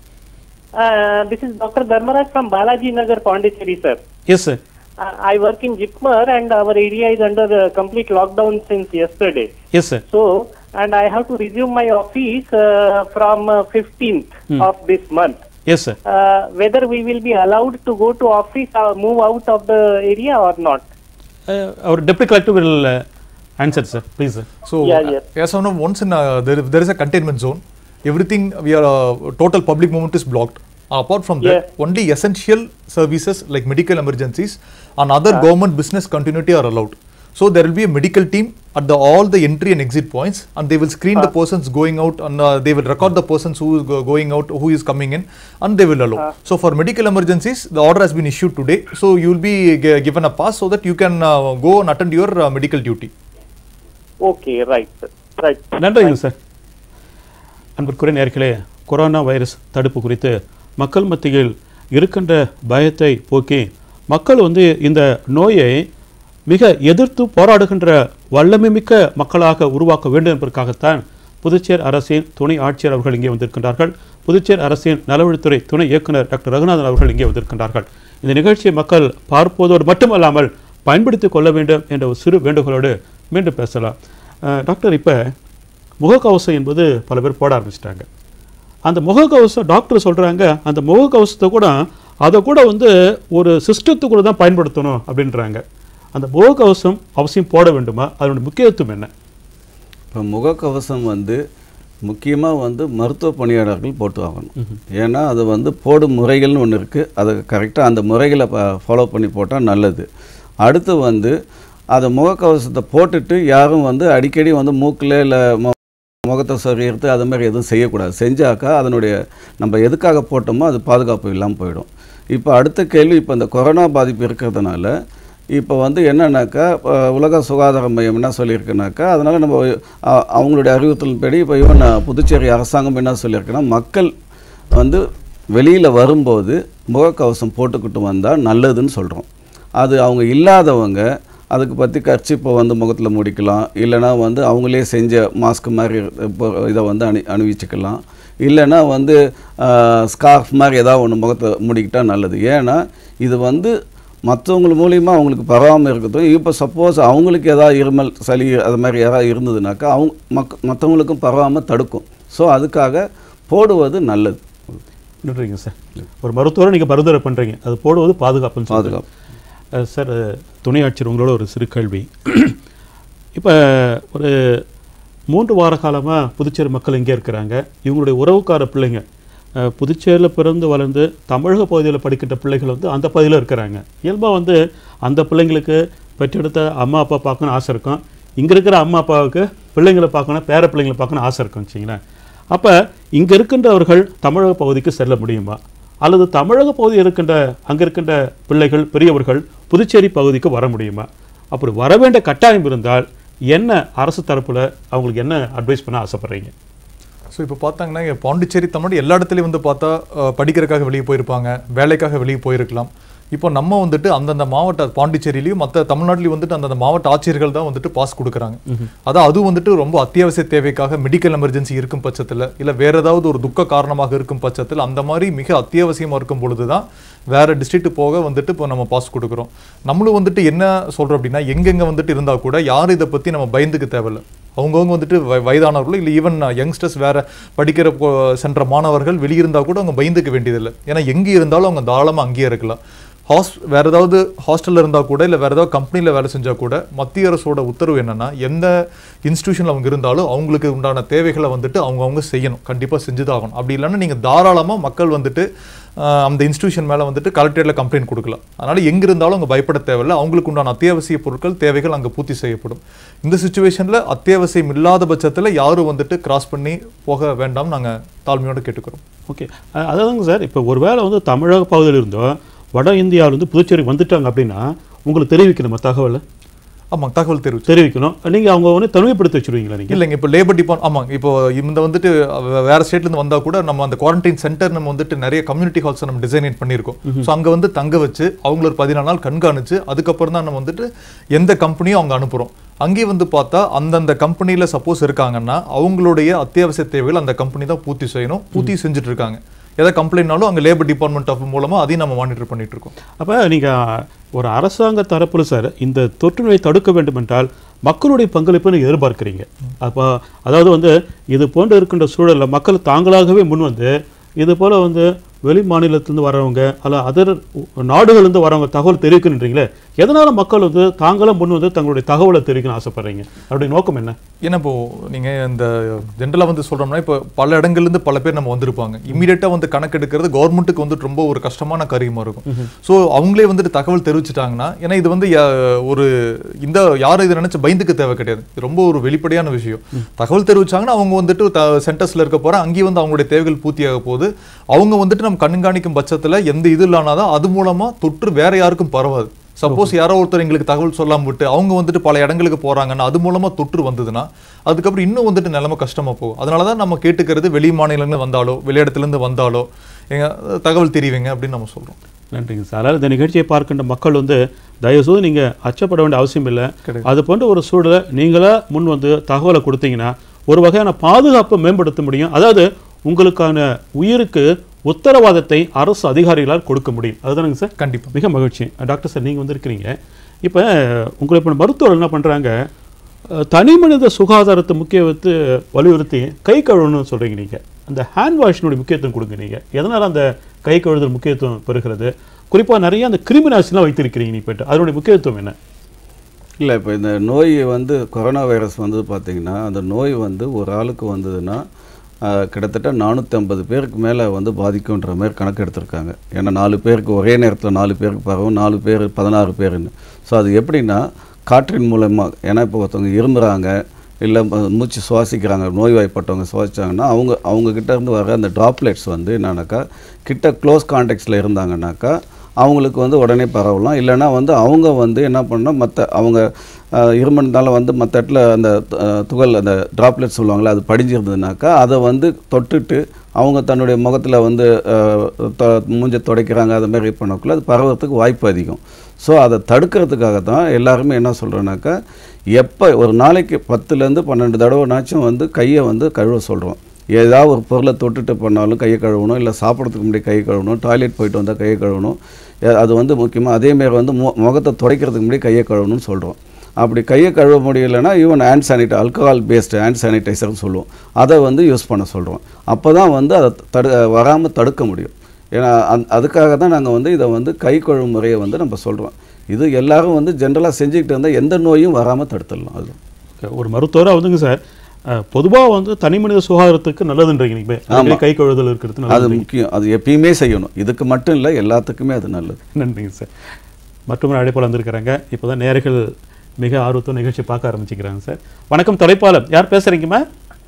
This is Dr. Dharmaraj from Balaji Nagar, Puducherry, sir. Yes, sir. I work in Jipmer and our area is under complete lockdown since yesterday. Yes, sir. So, and I have to resume my office from 15th of this month. Yes, sir. Whether we will be allowed to go to office or move out of the area or not? Our Dept collector will answer, sir. Please, sir. So, as of now, once in there is a containment zone, everything we are total public movement is blocked. Apart from that, only essential services like medical emergencies and other government business continuity are allowed. So there will be a medical team at all the entry and exit points, and they will screen the persons going out, and they will record the persons who is going out, who is coming in, and they will allow. So for medical emergencies, the order has been issued today. So you will be given a pass so that you can go and attend your medical duty. Okay, right. நன்றிங்க sir. அன்பிற்குரிய நேயர்களே, corona virus தடுப்பு குறித்து மக்கள் மத்தியில் இருக்கின்ற பயத்தை போக்கி மக்கள் இந்த நோயை மிக எதிர்த்து போராடுகின்ற வல்லமை மிக்க மக்களாக உருவாக்க வேண்டும் என்பதற்காகத்தான் புதுச்சேரி அரசின் துணை ஆட்சியர் அவர்கள் இங்கே வந்திருக்கின்றார்கள். புதுச்சேரி அரசின் நலவழித்துறை துணை இயக்குனர் டாக்டர் ரகுநாதன் அவர்கள் இங்கே வந்திருக்கின்றார்கள். இந்த நிகழ்ச்சியை மக்கள் பார்ப்பதோடு மட்டுமல்லாமல் பயன்படுத்திக் கொள்ள வேண்டும் என்ற ஒரு சிறு வேண்டுகோளோடு மீண்டும் பேசலாம். டாக்டர், இப்போ முகக்கவசம் என்பது பல பேர் போட ஆரம்பிச்சிட்டாங்க. அந்த முகக்கவசம் டாக்டர் சொல்கிறாங்க, அந்த முகக்கவசத்தை கூட அதை கூட ஒரு சிஸ்டத்துக்குள்ள தான் பயன்படுத்தணும் அப்படின்றாங்க. அந்த முகக்கவசம் அவசியம் போட வேண்டுமா? அதனுடைய முக்கியத்துவம் என்ன? இப்போ முகக்கவசம் முக்கியமாக மருத்துவ பணியாளர்கள் போட்டு ஆகணும். ஏன்னா அது போடும் முறைகள்னு ஒன்று இருக்குது. அதை கரெக்டாக அந்த முறைகளை ஃபாலோ பண்ணி போட்டால் நல்லது. அடுத்து அதை முகக்கவசத்தை போட்டுட்டு யாரும் அடிக்கடி மூக்கில் இல்லை முகத்தை சொறியிறது அது மாதிரி எதுவும் செய்யக்கூடாது. செஞ்சாக்கா அதனுடைய நம்ம எதுக்காக போட்டோமோ அது பாதுகாப்பு இல்லாமல் போயிடும். இப்போ அடுத்த கேள்வி, இப்போ இந்த கொரோனா பாதிப்பு இருக்கிறதுனால இப்போ என்னன்னாக்கா உலக சுகாதார மையம் என்ன சொல்லியிருக்குனாக்கா, அதனால் நம்ம அவங்களுடைய அறிவுறுத்தலின்படி இப்போ புதுச்சேரி அரசாங்கம் என்ன சொல்லியிருக்குன்னா, மக்கள் வெளியில் வரும்போது முகக்கவசம் போட்டுக்கிட்டு வந்தால் நல்லதுன்னு சொல்கிறோம். அது அவங்க இல்லாதவங்க அதுக்கு பற்றி கர்ச்சிப்பை முகத்தில் முடிக்கலாம், இல்லைனா அவங்களே செஞ்ச மாஸ்க் மாதிரி இதை அணிவிச்சுக்கலாம், இல்லைனா ஸ்கார்ஃப் மாதிரி ஏதாவது ஒன்று முகத்தை மூடிக்கிட்டால் நல்லது. ஏன்னா இது மற்றவங்க மூலிமா அவங்களுக்கு பரவாமல் இருக்கட்டும். இப்போ சப்போஸ் அவங்களுக்கு ஏதாவது இருமல், சளி அது மாதிரி ஏதாவது இருந்ததுனாக்கா மற்றவங்களுக்கும் பரவாமல் தடுக்கும். ஸோ அதுக்காக போடுவது நல்லது. நன்றிங்க சார். ஒரு மருத்துவரை நீங்கள் பரிந்துரை பண்ணுறீங்க, அது போடுவது பாதுகாப்பு. சார், துணை ஆட்சியர் உங்களோட ஒரு சிறு கேள்வி. இப்போ ஒரு 3 வார காலமாக புதுச்சேரி மக்கள் இங்கே இருக்கிறாங்க. இவங்களுடைய உறவுக்கார பிள்ளைங்க புதுச்சேரியில் பிறந்து வளர்ந்து தமிழக பகுதியில் படிக்கின்ற பிள்ளைகள் அந்த பகுதியில் இருக்கிறாங்க. இயல்பாக அந்த பிள்ளைங்களுக்கு பெற்றெடுத்த அம்மா அப்பா பார்க்கணும்னு ஆசை இருக்கும். இங்கே இருக்கிற அம்மா அப்பாவுக்கு பிள்ளைங்களை பார்க்கணும், பேர பிள்ளைங்களை பார்க்கணும் ஆசை இருக்கும் வச்சிங்களேன். அப்போ இங்கே இருக்கின்றவர்கள் தமிழக பகுதிக்கு செல்ல முடியுமா? அல்லது தமிழக பகுதி அங்கே இருக்கின்ற பிள்ளைகள் பெரியவர்கள் புதுச்சேரி பகுதிக்கு வர முடியுமா? அப்படி வர வேண்டிய கட்டாயம் இருந்தால் என்ன அரசு தரப்பில் அவங்களுக்கு என்ன அட்வைஸ் பண்ண ஆசைப்படுறீங்க? ஸோ இப்போ பார்த்தாங்கன்னா பாண்டிச்சேரி தமிழ் எல்லா இடத்துலையும் வந்து பார்த்தா படிக்கிறதுக்காக வெளியே போயிருப்பாங்க, வேலைக்காக வெளியே போயிருக்கலாம். இப்போ நம்ம வந்துட்டு அந்தந்த மாவட்ட பாண்டிச்சேரியிலையும் மற்ற தமிழ்நாட்டிலையும் வந்துட்டு அந்தந்த மாவட்ட ஆட்சியர்கள் தான் வந்துட்டு பாஸ் கொடுக்குறாங்க. அதான் அது வந்துட்டு ரொம்ப அத்தியாவசிய தேவைக்காக மெடிக்கல் எமர்ஜென்சி இருக்கும் பட்சத்தில், இல்லை வேற ஏதாவது ஒரு துக்க காரணமாக இருக்கும் பட்சத்தில், அந்த மாதிரி மிக அத்தியாவசியமாக இருக்கும் பொழுது தான் வேற டிஸ்ட்ரிக்ட் போக வந்துட்டு இப்போ நம்ம பாஸ் கொடுக்குறோம். நம்மளும் வந்துட்டு என்ன சொல்கிறோம் அப்படின்னா, எங்கெங்கே வந்துட்டு இருந்தால் கூட யாரும் இதை பற்றி நம்ம பயந்துக்க தேவையில்லை. அவங்கவுங்க வந்துட்டு வயதானவர்கள் இல்லை ஈவன் யங்ஸ்டர்ஸ் வேற படிக்கிற சென்ற மாணவர்கள் வெளியிருந்தால் கூட அவங்க பயந்துக்க வேண்டியதில்லை. ஏன்னா எங்கே இருந்தாலும் அவங்க தாராளமாக அங்கேயே இருக்கலாம். வேற ஏதாவது ஹாஸ்டலில் இருந்தால் கூட இல்லை வேற ஏதாவது கம்பெனியில் வேலை செஞ்சால் கூட மத்திய அரசோட உத்தரவு என்னன்னா, எந்த இன்ஸ்டியூஷனில் அவங்க இருந்தாலும் அவங்களுக்கு உண்டான தேவைகளை வந்துட்டு அவங்க செய்யணும், கண்டிப்பாக செஞ்சுதான் ஆகணும். அப்படி இல்லைன்னா நீங்கள் தாராளமாக மக்கள் வந்துட்டு அந்த இன்ஸ்டியூஷன் மேலே வந்துட்டு கலெக்டரேட்டில் கம்ப்ளைண்ட் கொடுக்கலாம். அதனால் எங்கே இருந்தாலும் அவங்க பயப்பட தேவையில்லை. அவங்களுக்கு உண்டான அத்தியாவசிய பொருட்கள் தேவைகள் அங்கே பூர்த்தி செய்யப்படும். இந்த சுச்சுவேஷனில் அத்தியாவசியம் இல்லாத பட்சத்தில் யாரும் வந்துட்டு கிராஸ் பண்ணி போக வேண்டாம் நாங்கள் தாழ்மையோடு கேட்டுக்கிறோம். ஓகே, அதாவதுங்க சார், இப்போ ஒரு வேளை வந்து தமிழக பகுதியில் இருந்தோம் வட இந்தியாவிலிருந்து புதுச்சேரி வந்துட்டாங்க அப்படின்னா உங்களுக்கு தெரிவிக்கணுமா தகவல்? ஆமாம், தகவல் தெரிவிக்கணும். நீங்கள் அவங்க வந்து தனிமைப்படுத்தி வச்சுருவீங்களா? நீங்கள் இல்லைங்க, இப்போ லேபர் டிபார்ட் ஆமாங்க, இப்போ இந்த வந்துட்டு வேறு ஸ்டேட்லேருந்து வந்தால் கூட நம்ம அந்த குவாரண்டைன் சென்டர் நம்ம வந்துட்டு நிறைய கம்யூனிட்டி ஹால்ஸை நம்ம டிசைன் பண்ணியிருக்கோம். ஸோ அங்கே வந்து தங்க வச்சு அவங்கள ஒரு 14 நாள் கண்காணிச்சு அதுக்கப்புறம் தான் நம்ம வந்துட்டு எந்த கம்பெனியும் அவங்க அனுப்புகிறோம். அங்கே வந்து பார்த்தா அந்தந்த கம்பெனியில் சப்போஸ் இருக்காங்கன்னா அவங்களுடைய அத்தியாவசிய தேவைகள் அந்த கம்பெனி தான் பூர்த்தி செய்யணும், பூர்த்தி செஞ்சுட்டு இருக்காங்க. எதாவது கம்ப்ளைண்ட்னாலும் அங்கே லேபர் டிபார்ட்மெண்ட் ஆஃப் மூலமாக அதையும் நம்ம மானிட்டர் பண்ணிட்டு இருக்கோம். அப்போ நீங்கள் ஒரு அரசாங்க தரப்பில் சார் இந்த தொற்று நோயை தடுக்க வேண்டும் என்றால் மக்களுடைய பங்களிப்பு நீங்கள் எதிர்பார்க்குறீங்க. அப்போ அதாவது வந்து இது போன்று இருக்கின்ற சூழலில் மக்கள் தாங்களாகவே முன் வந்து இது போல் வந்து வெளி மாநிலத்திலேருந்து வரவங்க அல்ல அதர் நாடுகள்லேருந்து வரவங்க தகவல் தெரிவிக்கணுன்றீங்களே, எதனால் மக்கள் வந்து தாங்களும் முன் வந்து தங்களுடைய தகவலை தெரிவிக்கணும்னு ஆசைப்படுறீங்க? அவருடைய நோக்கம் என்ன? ஏன்னா இப்போ நீங்கள் இந்த ஜென்ரலாக வந்து சொல்கிறோம்னா இப்போ பல இடங்கள்லேருந்து பல பேர் நம்ம வந்திருப்பாங்க. இமீடியட்டாக வந்து கணக்கெடுக்கிறது கவர்மெண்ட்டுக்கு வந்துட்டு ரொம்ப ஒரு கஷ்டமான காரியமாக இருக்கும். ஸோ அவங்களே வந்துட்டு தகவல் தெரிவிச்சிட்டாங்கன்னா, ஏன்னா இது வந்து ஒரு இந்த யாரும் இதை நினச்சி பயந்துக்க தேவை கிடையாது, இது ரொம்ப ஒரு வெளிப்படையான விஷயம். தகவல் தெரிவிச்சாங்கன்னா அவங்க வந்துட்டு சென்டர்ஸில் இருக்க போகிற அங்கேயும் வந்து அவங்களுடைய தேவைகள் பூர்த்தியாக போகுது. அவங்க வந்துட்டு நம்ம கண்காணிக்கும் பட்சத்தில் எந்த இது இல்லாதான் அது மூலமாக தொற்று வேற யாருக்கும் பரவாது. சப்போஸ் யாரோ ஒருத்தர் எங்களுக்கு தகவல் சொல்லாம விட்டு அவங்க வந்துட்டு பல இடங்களுக்கு போறாங்கன்னா அது மூலமா தொற்று வந்ததுன்னா அதுக்கப்புறம் இன்னும் வந்துட்டு நிலைமை கஷ்டமா போகும். அதனாலதான் நம்ம கேட்டுக்கிறது வெளி மாநிலங்கள் வந்தாலோ வெளியிடத்துல இருந்து வந்தாலோ எங்க தகவல் தெரிவிங்க அப்படின்னு நம்ம சொல்றோம். நன்றிங்க சார். அதாவது இந்த நிகழ்ச்சியை பார்க்கின்ற மக்கள் வந்து தயவுசெய்து நீங்கள் அச்சப்பட வேண்டிய அவசியம் இல்லை. அது போன்ற ஒரு சூழலை நீங்களா முன் வந்து தகவலை கொடுத்தீங்கன்னா ஒரு வகையான பாதுகாப்பை மேம்படுத்த முடியும். அதாவது உங்களுக்கான உயிருக்கு உத்தரவாதத்தை அரசு அதிகாரிகளால் கொடுக்க முடியும். அதுதானுங்க சார்? கண்டிப்பாக. மிக மகிழ்ச்சி. டாக்டர் சார், நீங்கள் வந்திருக்கிறீங்க. இப்போ உங்களை இப்போ மருத்துவர்கள் என்ன பண்ணுறாங்க, தனி மனித சுகாதாரத்தை முக்கியத்து வலியுறுத்தி கை கழுவணும்னு சொல்கிறீங்க. நீங்கள் அந்த ஹேண்ட் வாஷினுடைய முக்கியத்துவம் கொடுங்க. நீங்கள் எதனால் அந்த கை கழுவுதல் முக்கியத்துவம் பெறுகிறது? குறிப்பாக நிறைய அந்த கிருமிநாசிலாம் வைத்திருக்கிறீங்க நீ போய்ட்டு, அதனுடைய முக்கியத்துவம் என்ன? இல்லை, இப்போ இந்த நோய் வந்து கொரோனா வைரஸ் வந்து பார்த்திங்கன்னா அந்த நோய் வந்து ஒரு ஆளுக்கு வந்ததுன்னா கிட்டத்தட்ட 450 பேருக்கு மேலே வந்து பாதிக்குன்ற மாதிரி கணக்கு எடுத்திருக்காங்க. ஏன்னா 4 பேருக்கு ஒரே நேரத்தில் 4 பேருக்கு பரவும், 4 பேர் 16 பேருன்னு. ஸோ அது எப்படின்னா காற்றின் மூலமாக, ஏன்னா இப்போ ஒருத்தவங்க இருமுறாங்க இல்லை மூச்சு சுவாசிக்கிறாங்க, நோய்வாய்ப்பட்டவங்க சுவாசிச்சாங்கன்னா அவங்கக்கிட்ட இருந்து வர அந்த ட்ராப்லெட்ஸ் வந்து என்னன்னாக்கா கிட்ட க்ளோஸ் கான்டாக்ட்ஸில் இருந்தாங்கன்னாக்கா அவங்களுக்கு வந்து உடனே பரவலாம். இல்லைனா வந்து அவங்க வந்து என்ன பண்ணால் மற்ற அவங்க இருமனால வந்து மற்ற இடத்துல அந்த துகள் அந்த ட்ராப்லெட் சொல்லுவாங்களே அது படிஞ்சிருந்ததுனாக்கா அதை வந்து தொட்டுட்டு அவங்க தன்னுடைய முகத்தில் வந்து மூஞ்சை துடைக்கிறாங்க, அதை மாதிரி பண்ணக்குள்ள அது பரவறதுக்கு வாய்ப்பு அதிகம். ஸோ அதை தடுக்கிறதுக்காக தான் எல்லாருமே என்ன சொல்கிறோன்னாக்கா எப்போ ஒரு நாளைக்கு 10லேருந்து 12 தடவைனாச்சும் வந்து கையை வந்து கழுவ சொல்கிறோம். ஏதாவது ஒரு பொருளை தொட்டுட்டு பண்ணாலும் கையை கழுவணும், இல்லை சாப்பிட்றதுக்கு முன்னாடி கையை கழுவணும், டாய்லெட் போயிட்டு வந்தால் கையை கழுவணும். அது வந்து முக்கியமாக அதேமாரி வந்து முகத்தை துடைக்கிறதுக்கு முன்னாடி கையை கழுவணும்னு சொல்கிறோம். அப்படி கையை கழுவ முடியலைன்னா even hand sanitiser, alcohol based hand சானிடைசர்னு சொல்லுவோம், அதை வந்து யூஸ் பண்ண சொல்கிறோம். அப்போ தான் வந்து அதை வராமல் தடுக்க முடியும். ஏன்னா அதுக்காக தான் நாங்கள் வந்து இதை வந்து கை கழுவும் முறையை வந்து நம்ம சொல்கிறோம். இது எல்லாரும் வந்து ஜென்ரலாக செஞ்சுக்கிட்டு இருந்தால் எந்த நோயும் வராமல் தடுத்துடலாம். அது ஒரு மருத்துவராக வந்துங்க சார், பொதுவாக வந்து தனி மனித சுகாதாரத்துக்கு நல்லதுன்றீங்க. நீங்கள் கை கழுவுதல் இருக்கிறது அது முக்கியம், அது எப்பயுமே செய்யணும். இதுக்கு மட்டும் இல்லை, எல்லாத்துக்குமே அது நல்லது. நன்றிங்க சார். மற்றொரு அழைப்பாளர் வந்திருக்கிறாங்க. இப்போ தான் நேயர்கள் மிக ஆர்வத்தோட நிகழ்ச்சி பார்க்க ஆரம்பிச்சுக்கிறாங்க சார். வணக்கம் தலைப்பாளர், யார் பேசுறீங்கம்மா?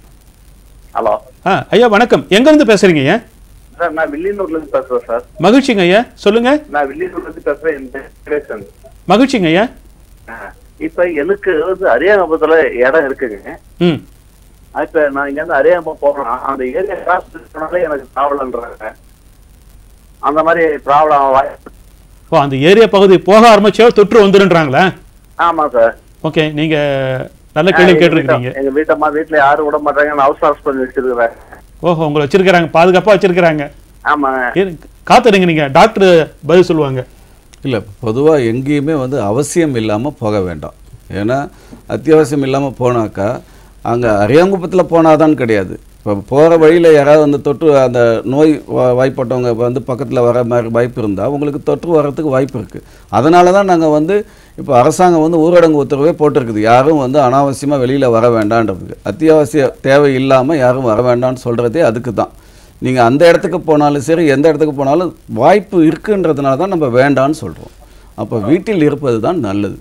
ஹலோ. ஐயா வணக்கம், எங்கேருந்து பேசுறீங்க ஐயா? சார் நான் வில்லியனூர்ல இருந்து பேசுறேன் சார். மகிழ்ச்சிங்க ஐயா, சொல்லுங்க. நான் வில்லியனூர்ல இருந்து பேசுறேன். மகிழ்ச்சிங்க ஐயா. இப்ப எனக்கு வந்து அரியாங்குப்பத்துல இடம் இருக்குங்க. இப்ப நான் இங்க இருந்து அரியாங்குப்பம் போறேன், அந்த ஏரியா கிராஸ் பண்ணாலே எனக்கு ப்ராப்ளம்ன்றாங்க. அந்த மாதிரி ப்ராப்ளம் அந்த ஏரியா பகுதி போக ஆரம்பிச்சா தொற்று வந்துருன்றாங்களா? ஆமா சார். ஓகே, நீங்க நல்ல கேள்வி கேட்டிருக்கீங்க. எங்க வீட்டுல யாரும் விட மாட்டாங்க, ஹவுஸ் அரெஸ்ட் பண்ணி வச்சிருக்கிறேன். ஓஹோ, உங்களை வச்சிருக்கிறாங்க, பாதுகாப்பா வச்சிருக்கிறாங்க. ஆமா, காத்துடுங்க, நீங்க டாக்டர் பதில் சொல்லுவாங்க. இல்லை, பொதுவாக எங்கேயுமே வந்து அவசியம் இல்லாமல் போக வேண்டாம். ஏன்னா அத்தியாவசியம் இல்லாமல் போனாக்கா அங்கே அரியாங்குப்பத்தில் போனாதான் கிடையாது. இப்போ போகிற வழியில் யாராவது வந்து தொற்று அந்த நோய் வாய்ப்பட்டவங்க வந்து பக்கத்தில் வர மாதிரி வாய்ப்பு இருந்தால் உங்களுக்கு தொற்று வர்றதுக்கு வாய்ப்பு இருக்குது. அதனால தான் நாங்கள் வந்து இப்போ அரசாங்கம் வந்து ஊரடங்கு உத்தரவே போட்டிருக்குது. யாரும் வந்து அனாவசியமாக வெளியில் வர வேண்டான்றதுக்கு. அத்தியாவசிய தேவை இல்லாமல் யாரும் வர வேண்டாம்னு சொல்கிறதே அதுக்கு தான். நீங்கள் அந்த இடத்துக்கு போனாலும் சரி, எந்த இடத்துக்கு போனாலும் வாய்ப்பு இருக்குன்றதுனால தான் நம்ம வேண்டான்னு சொல்கிறோம். அப்போ வீட்டில் இருப்பது தான் நல்லது.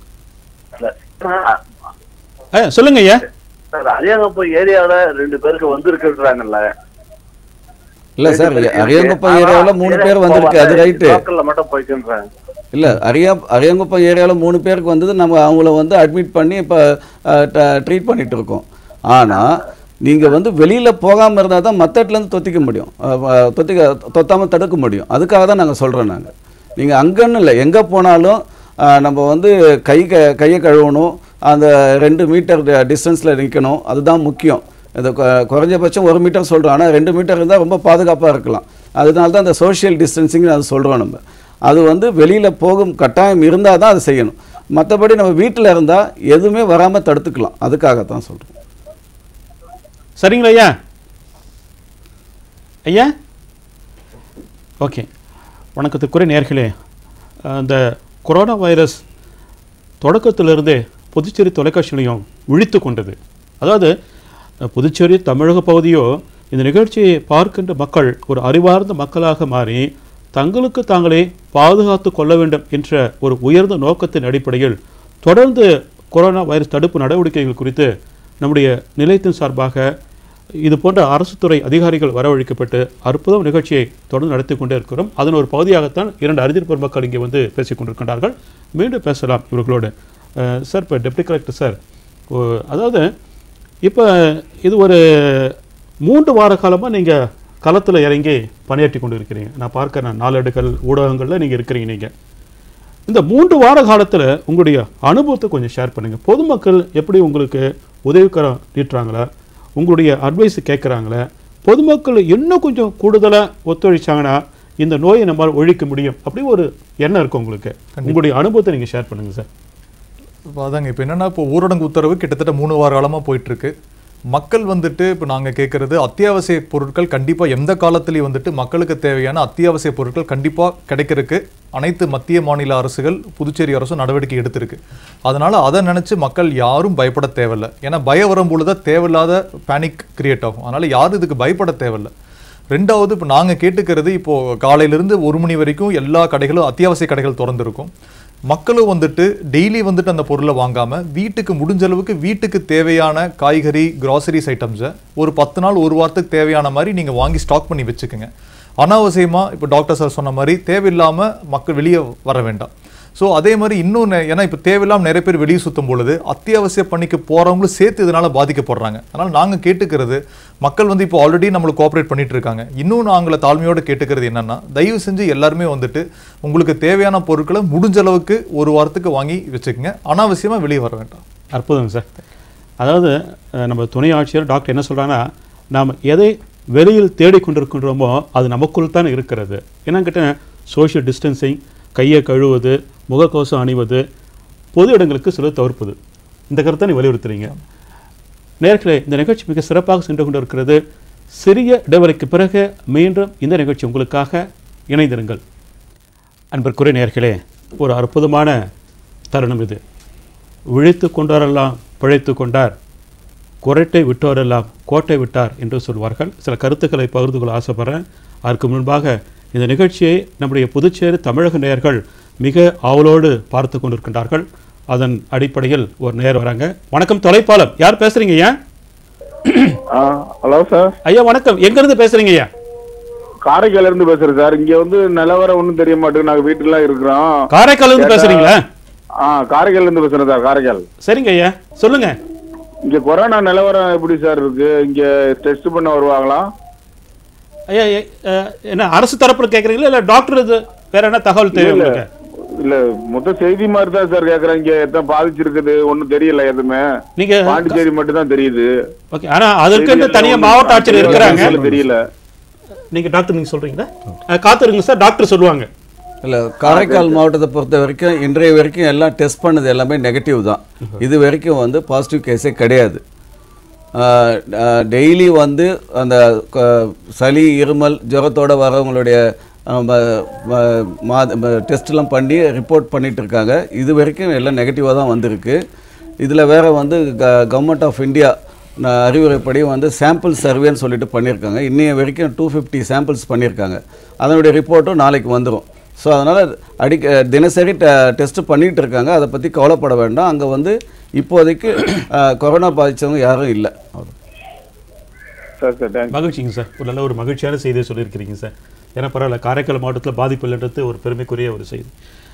சொல்லுங்க ஐயா. அரியாங்குப்பம் ஏரியாவில் 2 பேருக்கு வந்திருக்குன்றாங்கல்ல? இல்லை சார், அரியாங்குப்பம் ஏரியாவில் 3 பேர் வந்திருக்கு, அது ரைட்டு. மட்டும் போய்க்குன்றாங்க. இல்லை, அரியாங்குப்பம் ஏரியாவில் 3 பேருக்கு வந்தது. நம்ம அவங்கள வந்து அட்மிட் பண்ணி இப்போ ட்ரீட் பண்ணிகிட்டு இருக்கோம். ஆனால் நீங்கள் வந்து வெளியில் போகாமல் இருந்தால் தான் மற்ற இடத்துலேருந்து தொத்தாமல் தடுக்க முடியும். அதுக்காக தான் நாங்கள் சொல்கிறோம். நீங்கள் அங்கன்னு இல்லை, எங்கே போனாலும் நம்ம வந்து கையை கழுவணும், அந்த 2 மீட்டர் டிஸ்டன்ஸில் நிற்கணும், அதுதான் முக்கியம். இந்த குறைஞ்சபட்சம் 1 மீட்டர் சொல்கிறோம், ஆனால் 2 மீட்டர் இருந்தால் ரொம்ப பாதுகாப்பாக இருக்கலாம். அதனால தான் அந்த சோஷியல் டிஸ்டன்சிங்னு அது சொல்கிறோம். நம்ம அது வந்து வெளியில் போகும் கட்டாயம் இருந்தால் தான் அது செய்யணும். மற்றபடி நம்ம வீட்டில் இருந்தால் எதுவுமே வராமல் தடுத்துக்கலாம். அதுக்காகத்தான் சொல்கிறோம். சரிங்களா ஐயா? ஐயா ஓகே. வணக்கத்துக்குரிய நேயர்களே, அந்த கொரோனா வைரஸ் தொடக்கத்திலிருந்தே புதுச்சேரி தொலைக்காட்சியிலையும் விழித்து கொண்டது. அதாவது புதுச்சேரி தமிழக பகுதியோ இந்த நிகழ்ச்சியை பார்க்கின்ற மக்கள் ஒரு அறிவார்ந்த மக்களாக மாறி தங்களுக்கு தாங்களே பாதுகாத்து கொள்ள வேண்டும் என்ற ஒரு உயர்ந்த நோக்கத்தின் அடிப்படையில் தொடர்ந்து கொரோனா வைரஸ் தடுப்பு நடவடிக்கைகள் குறித்து நம்முடைய நிலையத்தின் சார்பாக இது போன்ற அரசு துறை அதிகாரிகள் வரவழைக்கப்பட்டு அற்புதம் நிகழ்ச்சியை தொடர்ந்து நடத்தி கொண்டே இருக்கிறோம். அதன் ஒரு பகுதியாகத்தான் 2 அறிஞர் மக்கள் இங்கே வந்து பேசிக் கொண்டிருக்கின்றார்கள். மீண்டும் பேசலாம் இவர்களோடு. சார், இப்போ டெப்டி கலெக்டர் சார், அதாவது இப்போ இது ஒரு 3 வார காலமாக நீங்கள் களத்தில் இறங்கி பணியாற்றி கொண்டு இருக்கிறீங்க. நான் பார்க்குறேன், 4 அடுக்கள் ஊடகங்களில் நீங்கள் இருக்கிறீங்க. நீங்கள் இந்த 3 வார காலத்தில் உங்களுடைய அனுபவத்தை கொஞ்சம் ஷேர் பண்ணுங்கள். பொதுமக்கள் எப்படி உங்களுக்கு உதவிக்கரம் நீட்டுறாங்களா, உங்களுடைய அட்வைஸ் கேட்குறாங்களா, பொதுமக்கள் இன்னும் கொஞ்சம் கூடுதலாக ஒத்துழைச்சாங்கன்னா இந்த நோயை நம்மால் ஒழிக்க முடியும் அப்படி ஒரு எண்ணம் இருக்கும் உங்களுக்கு. உங்களுடைய அனுபவத்தை நீங்கள் ஷேர் பண்ணுங்கள் சார். இப்போ அதாங்க, இப்போ என்னென்னா, இப்போ ஊரடங்கு உத்தரவு கிட்டத்தட்ட 3 வார காலமாக போயிட்டுருக்கு. மக்கள் வந்துட்டு இப்போ நாங்கள் கேட்குறது, அத்தியாவசிய பொருட்கள் கண்டிப்பாக எந்த காலத்துலேயும் வந்துட்டு மக்களுக்கு தேவையான அத்தியாவசிய பொருட்கள் கண்டிப்பாக கிடைக்கிறதுக்கு அனைத்து மத்திய மாநில அரசுகள், புதுச்சேரி அரசும் நடவடிக்கை எடுத்திருக்கு. அதனால் அதை நினச்சி மக்கள் யாரும் பயப்பட தேவையில்லை. ஏன்னா பயம் வரும்பொழுது தான் தேவையில்லாத பேனிக் கிரியேட் ஆகும். அதனால் யாரும் இதுக்கு பயப்பட தேவையில்லை. 2வது, இப்போ நாங்கள் கேட்டுக்கிறது, இப்போது காலையிலேருந்து 1 மணி வரைக்கும் எல்லா கடைகளும் அத்தியாவசிய கடைகள் திறந்துருக்கும். மக்களும் வந்துட்டு டெய்லி வந்துட்டு அந்த பொருளை வாங்காமல் வீட்டுக்கு முடிஞ்ச அளவுக்கு வீட்டுக்கு தேவையான காய்கறி, கிராசரிஸ் ஐட்டம்ஸை ஒரு 10 நாள் 1 வாரத்துக்கு தேவையான மாதிரி நீங்கள் வாங்கி ஸ்டாக் பண்ணி வச்சுக்கோங்க. அனாவசியமாக இப்போ டாக்டர் சார் சொன்ன மாதிரி தேவையில்லாமல் மக்கள் வெளியே வர வேண்டாம். ஸோ அதே மாதிரி இன்னொன்று, ஏன்னா இப்போ தேவையில்லாமல் நிறைய பேர் வெளியே சுற்றும் பொழுது அத்தியாவசிய பணிக்கு போகிறவங்களும் சேர்த்து இதனால் பாதிக்கப்படுறாங்க. அதனால் நாங்கள் கேட்டுக்கிறது, மக்கள் வந்து இப்போ ஆல்ரெடி நம்மளுக்கு கோஆப்ரேட் பண்ணிட்டு இருக்காங்க. இன்னும் நாங்கள் தாழ்மையோடு கேட்டுக்கிறது என்னென்னா, தயவு செஞ்சு எல்லாருமே வந்துட்டு உங்களுக்கு தேவையான பொருட்களை முடிஞ்ச அளவுக்கு 1 வாரத்துக்கு வாங்கி வச்சுக்கோங்க. அனாவசியமாக வெளியே வர வேண்டாம். அற்புதம் சார். அதாவது நம்ம துணை ஆட்சியர் டாக்டர் என்ன சொல்கிறாங்கன்னா, நாம் எதை வெளியில் தேடிக்கொண்டிருக்கின்றோமோ அது நமக்குள் தான் இருக்கிறது. என்னன்னு கேட்டால் சோஷியல் டிஸ்டன்சிங், கையை கழுவுவது, முகக்கவசம் அணிவது, பொது இடங்களுக்கு சில தவிர்ப்பது, இந்த கருத்தை நீ வலியுறுத்துறீங்க. நேர்களே, இந்த நிகழ்ச்சி மிக சிறப்பாக சென்று கொண்டு இருக்கிறது. சிறிய இடைவெளிக்கு பிறகு மீண்டும் இந்த நிகழ்ச்சி உங்களுக்காக இணைந்திருங்கள். அன்பிற்குரிய நேர்களே, ஒரு அற்புதமான தருணம் இது. விழித்து கொண்டாரெல்லாம் பிழைத்து கொண்டார், குரட்டை விட்டோரெல்லாம் கோட்டை விட்டார் என்று சொல்வார்கள். சில கருத்துக்களை பகிர்ந்து கொள்ள ஆசைப்படுறேன். அதற்கு முன்பாக இந்த நிகழ்ச்சியை நம்முடைய புதுச்சேரி தமிழக நேயர்கள் மிக ஆவலோடு பார்த்து கொண்டிருக்கின்றார்கள். அதன் அடிப்படையில் ஒரு நேர் வராங்க. வணக்கம், தொலைப்பாளர் யார் பேசுறீங்க ஐயா? Hello sir. ஐயா வணக்கம், எங்க இருந்து பேசுறீங்க ஐயா? காரைக்கால இருந்து பேசுறேன் சார். இங்க வந்து நிலவரம் ஒண்ணும் தெரிய மாட்டேங்குது, நாங்க வீட்டுல இருக்கிறோம். காரைக்கால இருந்து பேசுறீங்களா? காரைக்கால்ல இருந்து பேசுறேன் சார். காரைக்கால். சரிங்க ஐயா, சொல்லுங்க. இங்க கொரோனா நிலவரம் எப்படி சார் இருக்கு? இங்க டெஸ்ட் பண்ண வருவாங்களா? ஐயா என்ன அரசு தரப்புல கேக்குறீங்களா இல்ல டாக்டர் இது வேற என்ன தகவல் தேவை உங்களுக்கு? இல்ல மொத்த செய்தி மாதிரி தான் சார் கேக்குறேன். இங்க எத்தனை பாதிச்சிருக்குது ஒன்னும் தெரியல எதுவுமே. நீங்க பாண்டிச்சேரி மட்டும் தான் தெரியுது. ஓகே, ஆனா அதற்கு தனியா மாவட்ட ஆட்சியர் இருக்காங்க. தெரியல. நீங்க டாக்டர் நீங்க சொல்றீங்களா? காத்துருங்க சார், டாக்டர் சொல்லுவாங்க. இல்லை, காரைக்கால் மாவட்டத்தை பொறுத்த வரைக்கும் இன்றைய வரைக்கும் எல்லாம் டெஸ்ட் பண்ணது எல்லாமே நெகட்டிவ் தான். இது வரைக்கும் வந்து பாசிட்டிவ் கேஸே கிடையாது. டெய்லி வந்து அந்த சளி இருமல் ஜுரத்தோடு வரவங்களுடைய டெஸ்ட்லாம் பண்ணி ரிப்போர்ட் பண்ணிகிட்டு இருக்காங்க. இது வரைக்கும் எல்லாம் நெகட்டிவாக தான் வந்திருக்கு. இதில் வேறு வந்து கவர்மெண்ட் ஆஃப் இந்தியா அறிவுரைப்படி வந்து சாம்பிள் சர்வேன்னு சொல்லிட்டு பண்ணியிருக்காங்க. இன்னைய வரைக்கும் 250 சாம்பிள்ஸ் பண்ணியிருக்காங்க. அதனுடைய ரிப்போர்ட்டும் நாளைக்கு வந்துடும். ஸோ அதனால் தினசரி டெஸ்ட்டு பண்ணிகிட்டு இருக்காங்க. அதை பற்றி கவலைப்பட வேண்டாம். அங்கே வந்து இப்போதைக்கு கொரோனா பாதித்தவங்க யாரும் இல்லை. மகிழ்ச்சிங்க சார், ஒரு நல்ல ஒரு மகிழ்ச்சியான செய்தியை சொல்லியிருக்கிறீங்க சார். ஏன்னா பரவாயில்ல, காரைக்கால் மாவட்டத்தில் பாதிப்பு இல்லைன்றது ஒரு பெருமைக்குரிய ஒரு செய்தி.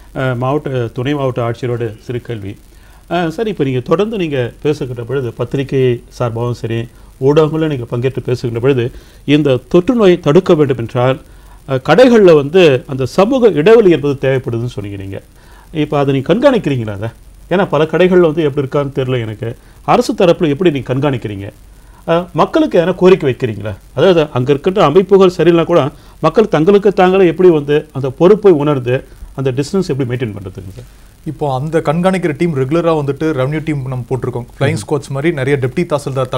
துணை மாவட்ட ஆட்சியரோட சிறு கேள்வி சார். இப்போ நீங்கள் தொடர்ந்து நீங்கள் பேசுகின்ற பொழுது பத்திரிகை சார்பாகவும் சரி ஊடகங்களும் நீங்கள் பங்கேற்று பேசுகின்ற பொழுது இந்த தொற்று நோயை தடுக்க வேண்டும் என்றால் கடைகளில் வந்து அந்த சமூக இடைவெளி என்பது தேவைப்படுதுன்னு சொன்னீங்க. நீங்கள் இப்போ அதை நீங்கள் கண்காணிக்கிறீங்களா? அதை ஏன்னா பல கடைகளில் வந்து எப்படி இருக்கான்னு தெரியல எனக்கு. அரசு தரப்பில் எப்படி நீங்கள் கண்காணிக்கிறீங்க? மக்களுக்கு எதனா கோரிக்கை வைக்கிறீங்களா? அதாவது அங்கே இருக்கின்ற அமைப்புகள் சரியில்லைனா கூட மக்கள் தங்களுக்கு தாங்களே எப்படி வந்து அந்த பொறுப்பை உணர்ந்து அந்த டிஸ்டன்ஸ் எப்படி மெயின்டைன் பண்ணுறதுங்க சார்? இப்போ அந்த கண்காணிக்கிற டீம் ரெகுலராக வந்துட்டு ரெவன்யூ டீம் நம்ம போட்டிருக்கோம். ஃப்ளைங் ஸ்குவாட்ஸ் மாதிரி நிறைய டெப்டி தாசில்தார்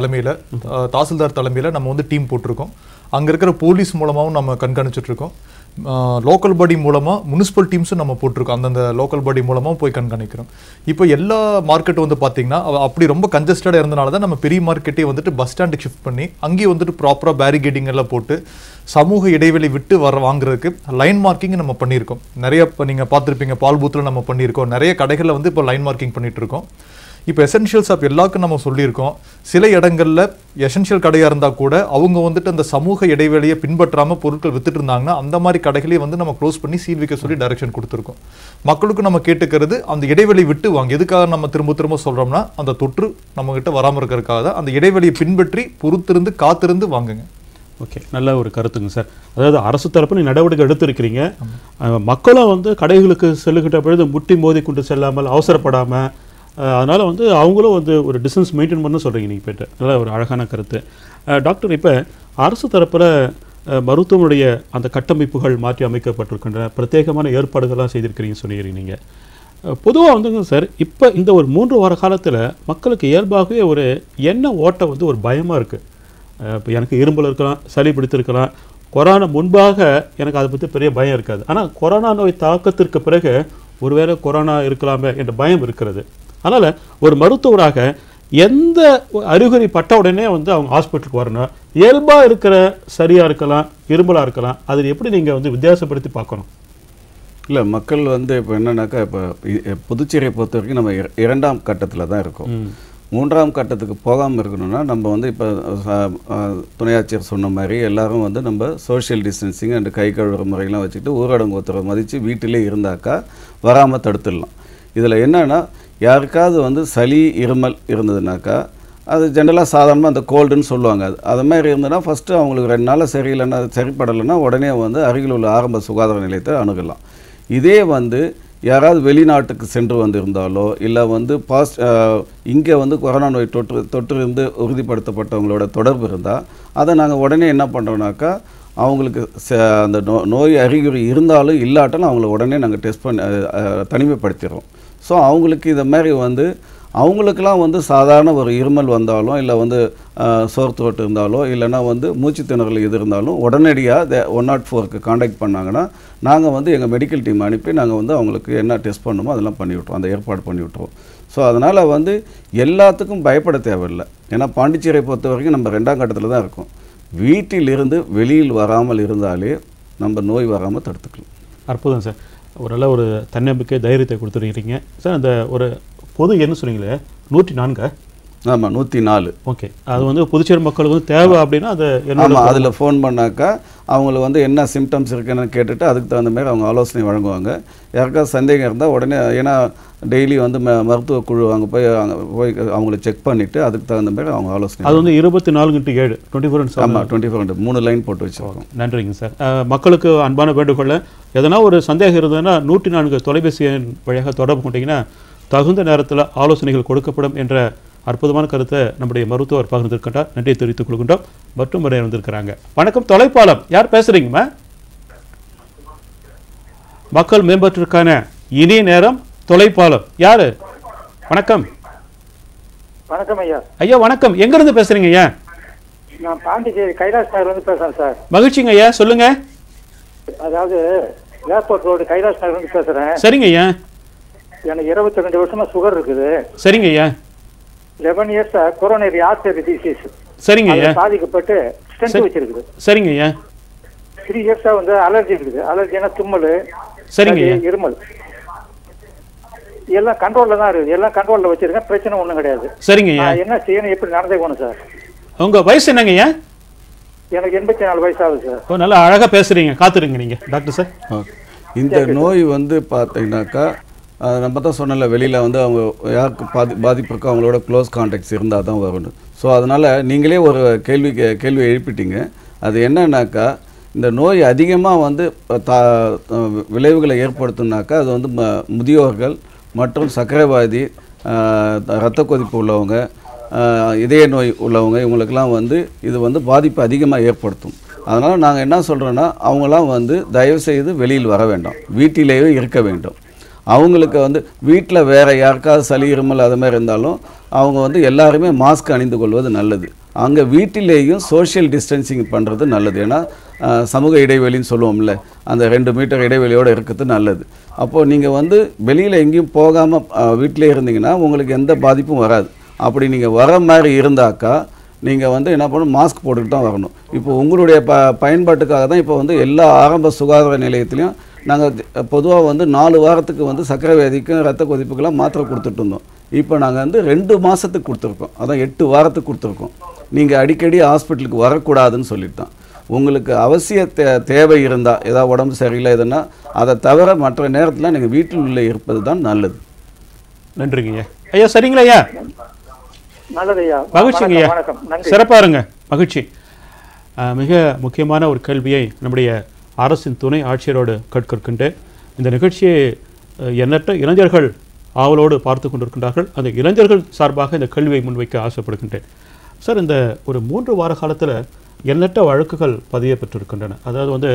தலைமையில் நம்ம வந்து டீம் போட்டிருக்கோம். அங்கே இருக்கிற போலீஸ் மூலமாகவும் நம்ம கண்காணிச்சுட்டு இருக்கோம். லோக்கல் பாடி மூலமாக முனிசிபல் டீம்ஸும் நம்ம போட்டிருக்கோம். அந்தந்த லோக்கல் பாடி மூலமாக போய் கண்காணிக்கிறோம். இப்போ எல்லா மார்க்கெட்டும் வந்து பார்த்தீங்கன்னா அப்படி ரொம்ப கன்ஜஸ்டடாக இருந்தனால தான் நம்ம பெரிய மார்க்கெட்டே வந்துட்டு பஸ் ஸ்டாண்டுக்கு ஷிஃப்ட் பண்ணி அங்கேயே வந்துட்டு ப்ராப்பராக பேரிகேடிங் எல்லாம் போட்டு சமூக இடைவெளி விட்டு வாங்குறதுக்கு லைன் மார்க்கிங் நம்ம பண்ணியிருக்கோம். நிறைய இப்போ நீங்கள் பார்த்துருப்பீங்க, பால் பூத்தில் நம்ம பண்ணியிருக்கோம். நிறைய கடைகளில் வந்து இப்போ லைன் மார்க்கிங் பண்ணிட்டு இருக்கோம். இப்போ எசென்ஷியல்ஸ் ஆஃப் எல்லாருக்கும் நம்ம சொல்லியிருக்கோம். சில இடங்களில் எசென்ஷியல் கடையாக இருந்தால் கூட அவங்க வந்துட்டு அந்த சமூக இடைவெளியை பின்பற்றாமல் பொருட்கள் வித்துட்டு இருந்தாங்கன்னா அந்த மாதிரி கடைகளையும் வந்து நம்ம க்ளோஸ் பண்ணி சீல் வைக்க சொல்லி டைரக்ஷன் கொடுத்துருக்கோம். மக்களுக்கு நம்ம கேட்டுக்கிறது அந்த இடைவெளி விட்டு வாங்க. எதுக்காக நம்ம திரும்ப சொல்கிறோம்னா அந்த தொற்று நம்மகிட்ட வராமல் இருக்கிறதுக்காக தான். அந்த இடைவெளியை பின்பற்றி பொறுத்திருந்து காத்திருந்து வாங்குங்க. ஓகே, நல்ல ஒரு கருத்துங்க சார். அதாவது அரசு தரப்பு நடவடிக்கை எடுத்திருக்கிறீங்க. மக்களும் வந்து கடைகளுக்கு செல்லுகிட்ட பொழுது முட்டி மோதி கொண்டு செல்லாமல் அவசரப்படாமல் அதனால் வந்து அவங்களும் வந்து ஒரு டிஸ்டன்ஸ் மெயின்டைன் பண்ண சொல்கிறீங்க நீங்கள் போய்ட்டு. நல்ல ஒரு அழகான கருத்து. டாக்டர், இப்போ அரசு தரப்பில் மருத்துவனுடைய அந்த கட்டமைப்புகள் மாற்றி அமைக்கப்பட்டிருக்கின்ற பிரத்யேகமான ஏற்பாடுகள்லாம் செய்திருக்கிறீங்கன்னு சொன்னீங்க நீங்கள். பொதுவாக வந்துங்க சார், இப்போ இந்த ஒரு 3 வார காலத்தில் மக்களுக்கு இயல்பாகவே ஒரு எண்ணெய் ஓட்டம் வந்து ஒரு பயமாக இருக்குது. இப்போ எனக்கு இரும்பல் இருக்கலாம், சளி பிடித்திருக்கலாம். கொரோனா முன்பாக எனக்கு அதை பற்றி பெரிய பயம் இருக்காது. ஆனால் கொரோனா நோய் தாக்கத்திற்கு பிறகு ஒருவேளை கொரோனா இருக்கலாமே என்ற பயம் இருக்கிறது. அதனால் ஒரு மருத்துவராக எந்த அறிகுறி பட்ட உடனே வந்து அவங்க ஹாஸ்பிட்டலுக்கு வரணும்? இயல்பாக இருக்கிற சரியாக இருக்கலாம், இரும்பலாக இருக்கலாம், அதில் எப்படி நீங்கள் வந்து வித்தியாசப்படுத்தி பார்க்கணும்? இல்லை, மக்கள் வந்து இப்போ என்னன்னாக்கா, இப்போ புதுச்சேரியை பொறுத்த வரைக்கும் நம்ம 2ஆம் கட்டத்தில் தான் இருக்கோம். 3ஆம் கட்டத்துக்கு போகாமல் இருக்கணும்னா நம்ம வந்து இப்போ துணையாட்சியர் சொன்ன மாதிரி எல்லாரும் வந்து நம்ம சோஷியல் டிஸ்டன்சிங் அண்ட் கை கழுவுற முறையெல்லாம் வச்சுக்கிட்டு ஊரடங்கு ஒருத்தரை மதித்து வீட்டிலே இருந்தாக்கா வராமல் தடுத்துடலாம். இதில் என்னென்னா, யாருக்காவது வந்து சளி இருமல் இருந்ததுனாக்கா அது ஜென்ரலாக சாதாரணமாக அந்த கோல்டுன்னு சொல்லுவாங்க. அது மாதிரி இருந்ததுன்னா ஃபஸ்ட்டு அவங்களுக்கு 2 நாளில் சரியில்லைன்னா சரிப்படலைன்னா உடனே வந்து அருகில் உள்ள ஆரம்ப சுகாதார நிலையத்தை அணுகலாம். இதே வந்து யாராவது வெளிநாட்டுக்கு சென்று வந்திருந்தாலோ இல்லை வந்து இங்கே வந்து கொரோனா நோய் தொற்று இருந்து உறுதிப்படுத்தப்பட்டவங்களோட தொடர்பு இருந்தால் அதை நாங்கள் உடனே என்ன பண்ணுறோன்னாக்கா, அவங்களுக்கு அந்த நோய் அறிகுறி இருந்தாலும் இல்லாட்டாலும் அவங்கள உடனே நாங்கள் டெஸ்ட் பண்ணி தனிமைப்படுத்திடுறோம். ஸோ அவங்களுக்கு இதை மாதிரி வந்து அவங்களுக்கெல்லாம் வந்து சாதாரண ஒரு இருமல் வந்தாலும் இல்லை வந்து சோர் த்ரோட் இருந்தாலோ இல்லைனா வந்து மூச்சு திணறல் இது இருந்தாலும் உடனடியாக 104க்கு காண்டாக்ட் பண்ணாங்கன்னா நாங்கள் வந்து எங்கள் மெடிக்கல் டீம் அனுப்பி நாங்கள் வந்து அவங்களுக்கு என்ன டெஸ்ட் பண்ணணுமோ அதெல்லாம் பண்ணி விட்ருவோம், அந்த ஏற்பாடு பண்ணி விட்ருவோம். ஸோ அதனால் வந்து எல்லாத்துக்கும் பயப்பட தேவையில்லை. ஏன்னா பாண்டிச்சேரியை பொறுத்த வரைக்கும் நம்ம 2ஆம் கட்டத்தில் தான் இருக்கோம். வீட்டிலிருந்து வெளியில் வராமல் இருந்தாலே நம்ம நோய் வராமல் தடுத்துக்கலாம். அற்புதம் சார், ஒரு நல்ல ஒரு தன்னம்பிக்கை தைரியத்தை கொடுத்துருக்கிறீங்க சார். அந்த ஒரு பொது என்ன சொன்னீங்களே 104 ஆமாம் 104. ஓகே, அது வந்து புதுச்சேரி மக்களுக்கு வந்து தேவை அப்படின்னா அது ஆமாம், அதில் ஃபோன் பண்ணாக்கா அவங்களுக்கு வந்து என்ன சிம்டம்ஸ் இருக்குன்னு கேட்டுட்டு அதுக்கு தகுந்த மாதிரி அவங்க ஆலோசனை வழங்குவாங்க. யாருக்காவது சந்தேகம் இருந்தால் உடனே, ஏன்னா டெய்லி வந்து மருத்துவ குழு அங்கே போய் அவங்கள செக் பண்ணிவிட்டு அதுக்கு தகுந்த மாதிரி அவங்க ஆலோசனை. அது வந்து 24x7 24x7. ஆமாம், 24 3 லைன் போட்டு வச்சுருக்கோம். நன்றிங்க சார். மக்களுக்கு அன்பான வேண்டுகோள், எதனா ஒரு சந்தேகம் இருந்ததுன்னா 104 தொலைபேசி எண் வழியாக தொடர்பு கொண்டீங்கன்னா தகுந்த நேரத்தில் ஆலோசனைகள் கொடுக்கப்படும் என்ற அற்புதமான கருத்தை நம்முடைய மருத்துவர் பகிர்ந்திருக்கின்றார். நன்றியை தெரிவித்துக் கொள்கின்றோம். மற்றும் முறை வந்திருக்கிறாங்க. வணக்கம், தொலைப்பாலம் யார் பேசுறீங்கம்மா? மக்கள் மேம்பாட்டிற்கான இனிய நேரம் தொலைப்பாலம் யாரு? வணக்கம். வணக்கம் ஐயா. ஐயா வணக்கம், எங்க இருந்து பேசுறீங்க ஐயா? நான் பாண்டிச்சேரி கைலாஷ் நகர்ல இருந்து பேசுறேன் சார். மகிழ்ச்சிங்க ஐயா, சொல்லுங்க. அதாவது ஏர்போர்ட் ரோடு கைலாஷ் நகர்ல இருந்து பேசுறேன். சரிங்க ஐயா. எனக்கு 22 வருஷமா சுகர் இருக்குது. சரிங்க ஐயா. 11 இயர்ஸா கொரோனரி ஆர்டரி டிசீஸ். சரிங்க ஐயா. பாதிக்கப்பட்டு ஸ்டென்ட் வச்சிருக்குது. சரிங்க ஐயா. 3 இயர்ஸா வந்து அலர்ஜி இருக்குது. அலர்ஜினா தும்மல், சரிங்க ஐயா, இருமல், எல்லாம் கண்ட்ரோல்ல தான் இருக்குது. எல்லாம் கண்ட்ரோல்ல வச்சிருக்கேன், பிரச்சனை ஒண்ணும் கிடையாது. சரிங்க ஐயா. என்ன செய்யணும், எப்படி நடந்துக்கணும் சார்? உங்க வயசு என்னங்க ஐயா? எனக்கு 84 வயசு ஆகுது சார். ஓ, நல்லா அழகா பேசுறீங்க. காத்துருங்க நீங்க டாக்டர் சார். இந்த நோய் வந்து பார்த்தீங்கன்னாக்கா நம்ம தான் சொன்னல, வெளியில் வந்து அவங்க யாருக்கு பாதிப்பு இருக்கோ அவங்களோட க்ளோஸ் கான்டாக்ட்ஸ் இருந்தால் தான் வரணும். ஸோ அதனால் நீங்களே ஒரு கேள்வி எழுப்பிட்டீங்க. அது என்னன்னாக்கா, இந்த நோய் அதிகமாக வந்து விளைவுகளை ஏற்படுத்துனாக்கா அது வந்து முதியோர்கள் மற்றும் சர்க்கரைவாதி, இரத்த கொதிப்பு உள்ளவங்க, இதய நோய் உள்ளவங்க, இவங்களுக்கெல்லாம் வந்து இது வந்து பாதிப்பு அதிகமாக ஏற்படுத்தும். அதனால் நாங்கள் என்ன சொல்கிறோன்னா, அவங்களாம் வந்து தயவுசெய்து வெளியில் வர வேண்டாம், வீட்டிலேயே இருக்க வேண்டும். அவங்களுக்கு வந்து வீட்டில் வேறு யாருக்காவது சளி இருமல் அது மாதிரி இருந்தாலும் அவங்க வந்து எல்லாருமே மாஸ்க் அணிந்து கொள்வது நல்லது. அங்கே வீட்டிலேயும் சோஷியல் டிஸ்டன்சிங் பண்ணுறது நல்லது. ஏன்னா சமூக இடைவெளின்னு சொல்லுவோம்ல, அந்த 2 மீட்டர் இடைவெளியோடு இருக்கிறது நல்லது. அப்போது நீங்கள் வந்து வெளியில் எங்கேயும் போகாமல் வீட்டிலே இருந்தீங்கன்னா உங்களுக்கு எந்த பாதிப்பும் வராது. அப்படி நீங்கள் வர மாதிரி இருந்தாக்கா நீங்கள் வந்து என்ன பண்ணணும், மாஸ்க் போட்டுக்கிட்டு தான் வரணும். இப்போ உங்களுடைய பயன்பாட்டுக்காக தான் இப்போ வந்து எல்லா ஆரம்ப சுகாதார நிலையத்திலையும் நாங்கள் பொதுவாக வந்து 4 வாரத்துக்கு வந்து சர்க்கரை வியாதிக்கும் ரத்த கொதிப்புக்கெல்லாம் மாத்திரை கொடுத்துட்டு இருந்தோம். இப்போ நாங்கள் வந்து 2 மாதத்துக்கு கொடுத்துருக்கோம், அதான் 8 வாரத்துக்கு கொடுத்துருக்கோம். நீங்கள் அடிக்கடி ஹாஸ்பிட்டலுக்கு வரக்கூடாதுன்னு சொல்லிவிட்டோம். உங்களுக்கு அவசிய தேவை இருந்தால், ஏதாவது உடம்பு சரியில்லை எதுனா, அதை தவிர மற்ற நேரத்தில் நீங்கள் வீட்டில் உள்ள இருப்பது தான் நல்லது. நன்றிங்க ஐயா. ஐயா சரிங்களா ஐயா? நல்லது ஐயா. மகிழ்ச்சிங்க ஐயா, சிறப்பாக இருங்க. மகிழ்ச்சி. மிக முக்கியமான ஒரு கேள்வியை நம்முடைய அரசின் துணை ஆட்சியரோடு கேட்கின்றேன். இந்த நிகழ்ச்சியை எண்ணற்ற இளைஞர்கள் ஆவலோடு பார்த்து கொண்டிருக்கின்றார்கள். அந்த இளைஞர்கள் சார்பாக இந்த கேள்வியை முன்வைக்க ஆசைப்படுகின்றேன். சார், இந்த ஒரு 3 வார காலத்தில் எண்ணற்ற வழக்குகள் பதிய பெற்றிருக்கின்றன. அதாவது வந்து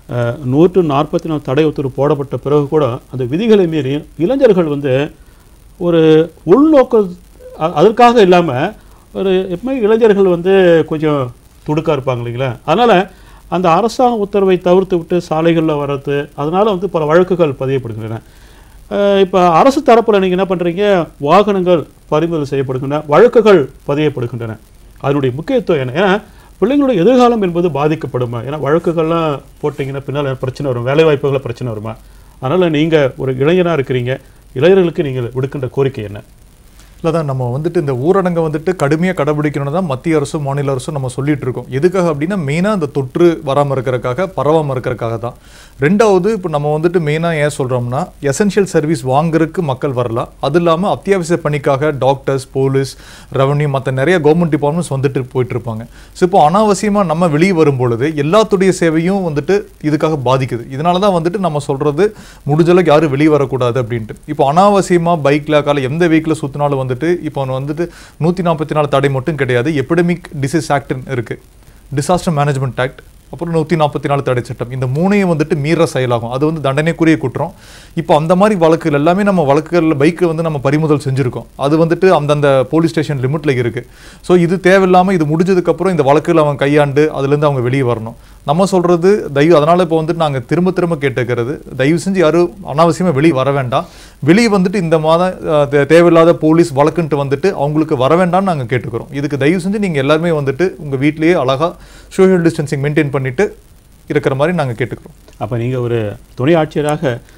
144 தடை உத்தரவு போடப்பட்ட பிறகு கூட அந்த விதிகளை மீறி இளைஞர்கள் வந்து ஒரு உள்நோக்க அதற்காக இல்லாமல் ஒரு எப்பவுமே இளைஞர்கள் வந்து கொஞ்சம் துடுக்காக இருப்பாங்க இல்லைங்களா? அதனால் அந்த அரசாங்க உத்தரவை தவிர்த்து விட்டு சாலைகளில் வர்றது, அதனால் வந்து பல வழக்குகள் பதியப்படுகின்றன. இப்போ அரசு தரப்பில் நீங்கள் என்ன பண்ணுறீங்க, வாகனங்கள் பறிமுதல் செய்யப்படுகின்றன, வழக்குகள் பதியப்படுகின்றன. அதனுடைய முக்கியத்துவம் என்ன? ஏன்னா பிள்ளைங்களுடைய எதிர்காலம் என்பது பாதிக்கப்படுமா? ஏன்னா வழக்குகள்லாம் போட்டிங்கன்னா பின்னால் பிரச்சனை வரும், வேலைவாய்ப்புகளில் பிரச்சனை வருமா? அதனால் நீங்கள் ஒரு இளைஞராக இருக்கிறீங்க, இளைஞர்களுக்கு நீங்கள் விடுக்கின்ற கோரிக்கை என்ன? இல்லை தான் நம்ம வந்துட்டு இந்த ஊரடங்கை வந்துட்டு கடுமையாக கடைபிடிக்கணும்னு தான் மத்திய அரசும் மாநில அரசும் நம்ம சொல்லிட்டு இருக்கோம். எதுக்காக அப்படின்னா மெயினாக இந்த தொற்று வராமல் இருக்கிறதுக்காக, பரவாமல் இருக்கிறதுக்காக தான். ரெண்டாவது, இப்போ நம்ம வந்துட்டு மெயினாக ஏன் சொல்கிறோம்னா, எசென்ஷியல் சர்வீஸ் வாங்குறதுக்கு மக்கள் வரலாம். அது இல்லாமல் அத்தியாவசிய பணிக்காக டாக்டர்ஸ், போலீஸ், ரெவன்யூ, மற்ற நிறைய கவர்மெண்ட் டிபார்ட்மெண்ட்ஸ் வந்துட்டு போயிட்டு இருப்பாங்க. ஸோ இப்போ அனாவசியமாக நம்ம வெளியே வரும்பொழுது எல்லாத்துடைய சேவையும் வந்துட்டு இதுக்காக பாதிக்குது. இதனால தான் வந்துட்டு நம்ம சொல்கிறது முடிஞ்சளவுக்கு யாரும் வெளியே வரக்கூடாது அப்படின்ட்டு. இப்போ அனாவசியமாக பைக்கில் காலை எந்த வெஹிக்கில் சுற்றினாலும் வந்துட்டு இப்போ வந்துட்டு 144 தடை மட்டும் கிடையாது, எபிடமிக் டிசீஸ் ஆக்ட்னு இருக்குது, டிசாஸ்டர் மேனேஜ்மெண்ட் ஆக்ட், அப்புறம் 144 தடை சட்டம். இந்த 3ஐயும் வந்துட்டு மீற செயலாகும். அது வந்து தண்டனைக்குரிய குற்றம். இப்போ அந்த மாதிரி வழக்குகள் எல்லாமே நம்ம வழக்குகளில் பைக்கை வந்து நம்ம பறிமுதல் செஞ்சுருக்கோம். அது வந்துட்டு அந்தந்த போலீஸ் ஸ்டேஷன் லிமிட்டில் இருக்குது. ஸோ இது தேவையில்லாமல் இது முடிஞ்சதுக்கப்புறம் இந்த வழக்குகள் அவங்க கையாண்டு அதுலேருந்து அவங்க வெளியே வரணும். நம்ம சொல்கிறது அதனால் இப்போ வந்துட்டு நாங்கள் திரும்ப திரும்ப கேட்டுக்கிறது, தயவு செஞ்சு யாரும் அனாவசியமாக வெளியே வர வேண்டாம். வெளியே வந்துட்டு இந்த மாதம் தேவையில்லாத போலீஸ் வழக்குன்ட்டு வந்துட்டு அவங்களுக்கு வர வேண்டாம்னு நாங்கள் கேட்டுக்கிறோம். இதுக்கு தயவு செஞ்சு நீங்கள் எல்லாருமே வந்துட்டு உங்கள் வீட்டிலேயே அழகாக சோஷியல் டிஸ்டன்சிங் மெயின்டைன் பண்ணிட்டு இருக்கிற மாதிரி நாங்கள் கேட்டுக்கிறோம். அப்போ நீங்கள் ஒரு துணை ஆட்சியராக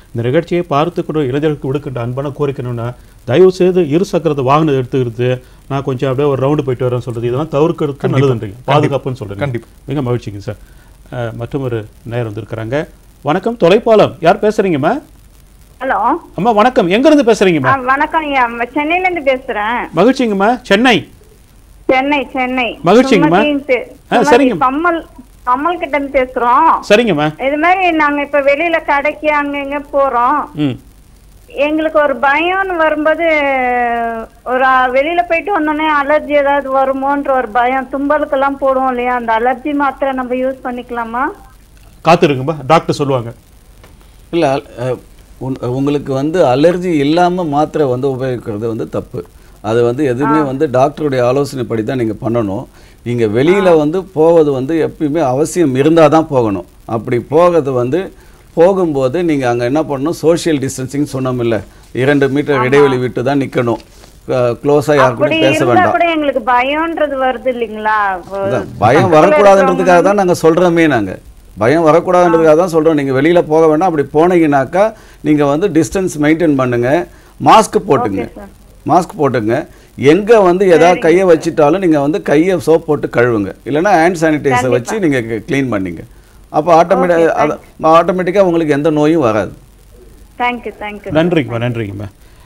இந்த நிகழ்ச்சியை பார்த்து கொண்டு இளைஞர்களுக்கு விடுக்கின்ற அன்பான கோரிக்கைன்னா தயவு செய்து இருசக்கரத்தை வாகனம் எடுத்துக்கிறது நான் கொஞ்சம் அப்படியே ஒரு ரவுண்டு போயிட்டு வரேன்னு சொல்கிறது இதெல்லாம் தவிர்க்கிறது நல்லதுன்றீங்க பாதுகாப்புன்னு சொல்கிறேன் கண்டிப்பாக மிக மகிழ்ச்சிங்க சார். மற்றும் ஒரு நேரம் வந்திருக்கிறாங்க. வணக்கம் தொலைப்பாலம் யார் பேசுறீங்கம்மா? ஹலோ அம்மா வணக்கம், எங்க இருந்து பேசுறீங்கம்மா? வணக்கம் ஐயா, சென்னையில இருந்து பேசுறேன். மகிழ்ச்சிங்கம்மா. சென்னை சென்னை மகிழ்ச்சிங்கம்மா. சரிங்க, கம்மல் கிட்ட இருந்து பேசுறோம். சரிங்கம்மா. இது மாதிரி நாங்க இப்ப வெளியில கடைக்கு அங்க இங்க போறோம். எங்களுக்கு ஒரு பயம்னு வரும்போது ஒரு வெளியில போயிட்டு வந்தோடனே அலர்ஜி ஏதாவது வருமோன்ற ஒரு பயம். தும்பலுக்கெல்லாம் போடுவோம் இல்லையா, அந்த அலர்ஜி மாத்திரை நம்ம யூஸ் பண்ணிக்கலாமா? காத்துருங்கம்மா, டாக்டர் சொல்லுவாங்க. இல்லை, உங்களுக்கு வந்து அலர்ஜி இல்லாமல் மாத்திரை வந்து உபயோகிக்கிறது வந்து தப்பு. அது வந்து எதுவுமே வந்து டாக்டருடைய ஆலோசனைப்படி தான் நீங்கள் பண்ணணும். நீங்கள் வெளியில் வந்து போவது வந்து எப்பயுமே அவசியம் இருந்தால் தான் போகணும். அப்படி போகிறது வந்து போகும்போது நீங்கள் அங்கே என்ன பண்ணணும், சோஷியல் டிஸ்டன்சிங் சொன்னோம்ல, 2 மீட்டர் இடைவெளி விட்டு தான் நிற்கணும். க்ளோஸாக யாருக்கூட பேச வேண்டாம். எங்களுக்கு பயம்ன்றது வருது இல்லைங்களா, பயம் வரக்கூடாதுன்றதுக்காக தான் நாங்கள் சொல்கிறோமே. நாங்கள் பயம் வரக்கூடாதுன்றதுக்காக தான் சொல்கிறோம். நீங்கள் வெளியில் போக வேண்டாம். அப்படி போனீங்கன்னாக்கா நீங்கள் வந்து டிஸ்டன்ஸ் மெயின்டைன் பண்ணுங்கள். மாஸ்க் போட்டுங்க. எங்கே வந்து எதாவது கையை வச்சிட்டாலும் நீங்கள் வந்து கையை சோப் போட்டு கழுவுங்க. இல்லைன்னா ஹேண்ட் சானிடைசர் வச்சு நீங்கள் க்ளீன் பண்ணிங்க. அப்போ ஆட்டோமேட்டிக்காக உங்களுக்கு எந்த நோயும் வராது. நன்றிங்கம்மா.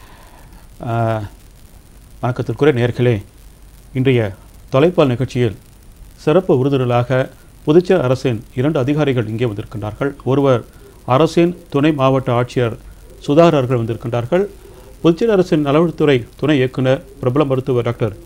வணக்கத்திற்குரிய நேயர்களே, இன்றைய தொலைப்பால் நிகழ்ச்சியில் சிறப்பு விருந்தினர்களாக புதுச்சேரி அரசின் 2 அதிகாரிகள் இங்கே வந்திருக்கின்றார்கள். ஒருவர் அரசின் துணை மாவட்ட ஆட்சியர் சுதாகர் அவர்கள் வந்திருக்கின்றார்கள். புதுச்சேரி அரசின் நலவழித்துறை துணை இயக்குனர் பிரபல மருத்துவர் டாக்டர்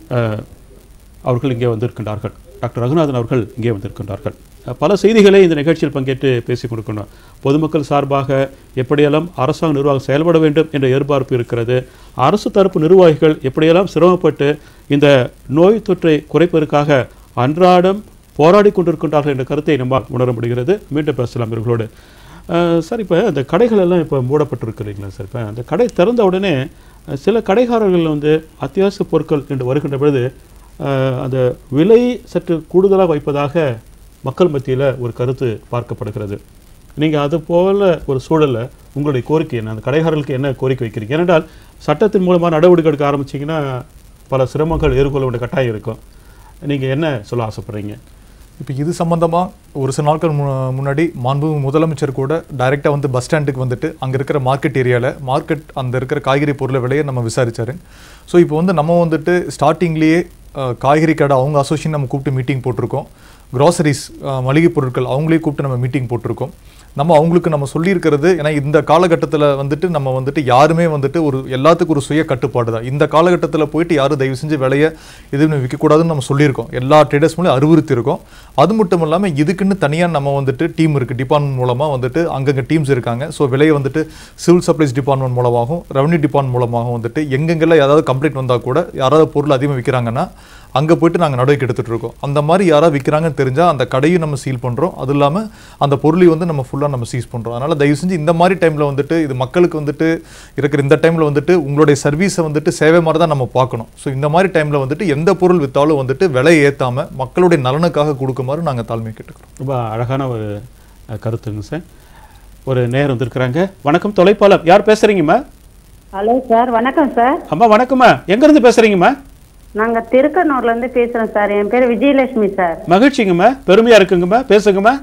அவர்கள் இங்கே வந்திருக்கின்றார்கள். டாக்டர் ரகுநாதன் அவர்கள் இங்கே வந்திருக்கின்றார்கள். பல செய்திகளை இந்த நிகழ்ச்சியில் பங்கேற்று பேசிக் கொடுக்கணும். பொதுமக்கள் சார்பாக எப்படியெல்லாம் அரசாங்க நிர்வாகம் செயல்பட வேண்டும் என்ற எதிர்பார்ப்பு இருக்கிறது. அரசு தரப்பு நிர்வாகிகள் எப்படியெல்லாம் சிரமப்பட்டு இந்த நோய் தொற்றை குறைப்பதற்காக அன்றாடம் போராடி கொண்டிருக்கின்றார்கள் என்ற கருத்தை நம்மால் உணர முடிகிறது. மீண்டும் பேசலாம் இவர்களோடு. சார், இப்போ அந்த கடைகள் எல்லாம் இப்போ மூடப்பட்டிருக்கிறீங்களா சார்? இப்போ அந்த கடை திறந்த உடனே சில கடைக்காரர்கள் வந்து அத்தியாவசிய பொருட்கள் என்று வருகின்ற பொழுது அந்த விலை சற்று கூடுதலாக வைப்பதாக மக்கள் மத்தியில் ஒரு கருத்து பார்க்கப்படுகிறது. நீங்கள் அது போல ஒரு சூழலில் உங்களுடைய கோரிக்கை என்ன? அந்த கடைக்காரர்களுக்கு என்ன கோரிக்கை வைக்கிறீங்க? ஏனென்றால் சட்டத்தின் மூலமாக நடவடிக்கை எடுக்க ஆரம்பிச்சிங்கன்னா பல சிரமங்கள் எதிர்கொள்ள வேண்டிய கட்டாயம் இருக்கும். நீங்கள் என்ன சொல்ல ஆசைப்படுறீங்க? இப்போ இது சம்மந்தமாக ஒரு சில நாட்கள் முன்னாடி முதலமைச்சர் கூட டைரெக்டாக வந்து பஸ் ஸ்டாண்டுக்கு வந்துட்டு அங்கே இருக்கிற மார்க்கெட் ஏரியாவில் அந்த இருக்கிற காய்கறி பொருளை விலையை நம்ம விசாரித்தார். ஸோ இப்போ வந்து நம்ம வந்துட்டு ஸ்டார்டிங்லேயே காய்கறி கடை அவங்க அசோசியேஷன் நம்ம கூப்பிட்டு மீட்டிங் போட்டிருக்கோம். க்ராசரிஸ் மளிகை பொருட்கள் அவங்களே கூப்பிட்டு நம்ம மீட்டிங் போட்டிருக்கோம். அவங்களுக்கு நம்ம சொல்லியிருக்கிறது, ஏன்னா இந்த காலகட்டத்தில் வந்துட்டு நம்ம வந்துட்டு யாருமே வந்துட்டு எல்லாத்துக்கும் ஒரு சுய கட்டுப்பாடு தான். இந்த காலகட்டத்தில் போயிட்டு யாரும் தயவு செஞ்சு விலையை எதுவும் விற்கக்கூடாதுன்னு நம்ம சொல்லியிருக்கோம். எல்லா ட்ரேடர்ஸ் மூலம் அறிவுறுத்தியிருக்கோம். அது மட்டும் இல்லாமல் இதுக்குன்னு தனியாக நம்ம வந்துட்டு டீம் இருக்குது. டிபார்ட்மெண்ட் மூலமாக வந்துட்டு அங்கங்கே டீம்ஸ் இருக்காங்க. ஸோ விலையை வந்துட்டு சிவில் சப்ளைஸ் டிபார்ட்மெண்ட் மூலமாகவும் ரெவன்யூ டிபார்ட்மெண்ட் மூலமாகவும் வந்துட்டு எங்கெங்கெல்லாம் ஏதாவது கம்ப்ளைண்ட் வந்தால் கூட யாராவது பொருள் அதிகமாக விற்கிறாங்கன்னா அங்கே போய்ட்டு நாங்கள் நடவடிக்கை எடுத்துகிட்டு இருக்கோம். அந்த மாதிரி யாராவது விற்கிறாங்கன்னு தெரிஞ்சால் அந்த கடையும் நம்ம சீல் பண்ணுறோம். அது இல்லாமல் அந்த பொருளை வந்து நம்ம ஃபுல்லாக நம்ம சீஸ் பண்ணுறோம். அதனால் தயவு செஞ்சு இந்த மாதிரி டைமில் வந்துட்டு இது மக்களுக்கு வந்துட்டு இருக்கிற இந்த டைமில் வந்துட்டு உங்களுடைய சர்வீஸை வந்துட்டு சேவை மாதிரி தான் நம்ம பார்க்கணும். ஸோ இந்த மாதிரி டைமில் வந்துட்டு எந்த பொருள் விற்றாலும் வந்துட்டு விலையை ஏற்றாமல் மக்களுடைய நலனுக்காக கொடுக்குமாறு நாங்கள் தாழ்மை கேட்டுக்கிறோம். ரொம்ப அழகான ஒரு கருத்துங்க சார். ஒரு நேரம் வந்திருக்கிறாங்க. வணக்கம் தொலைப்பாளர், யார் பேசுகிறீங்கம்மா? ஹலோ சார், வணக்கம் சார். அம்மா வணக்கம்மா, எங்கேருந்து பேசுகிறீங்கம்மா? நாங்க திருக்கனூர்ல இருந்து பேசுறோம் சார். என் பேர் விஜயலட்சுமி சார். மகிழ்ச்சிங்கம்மா, பெருமையா இருக்குங்கம்மா, பேசுங்கம்மா.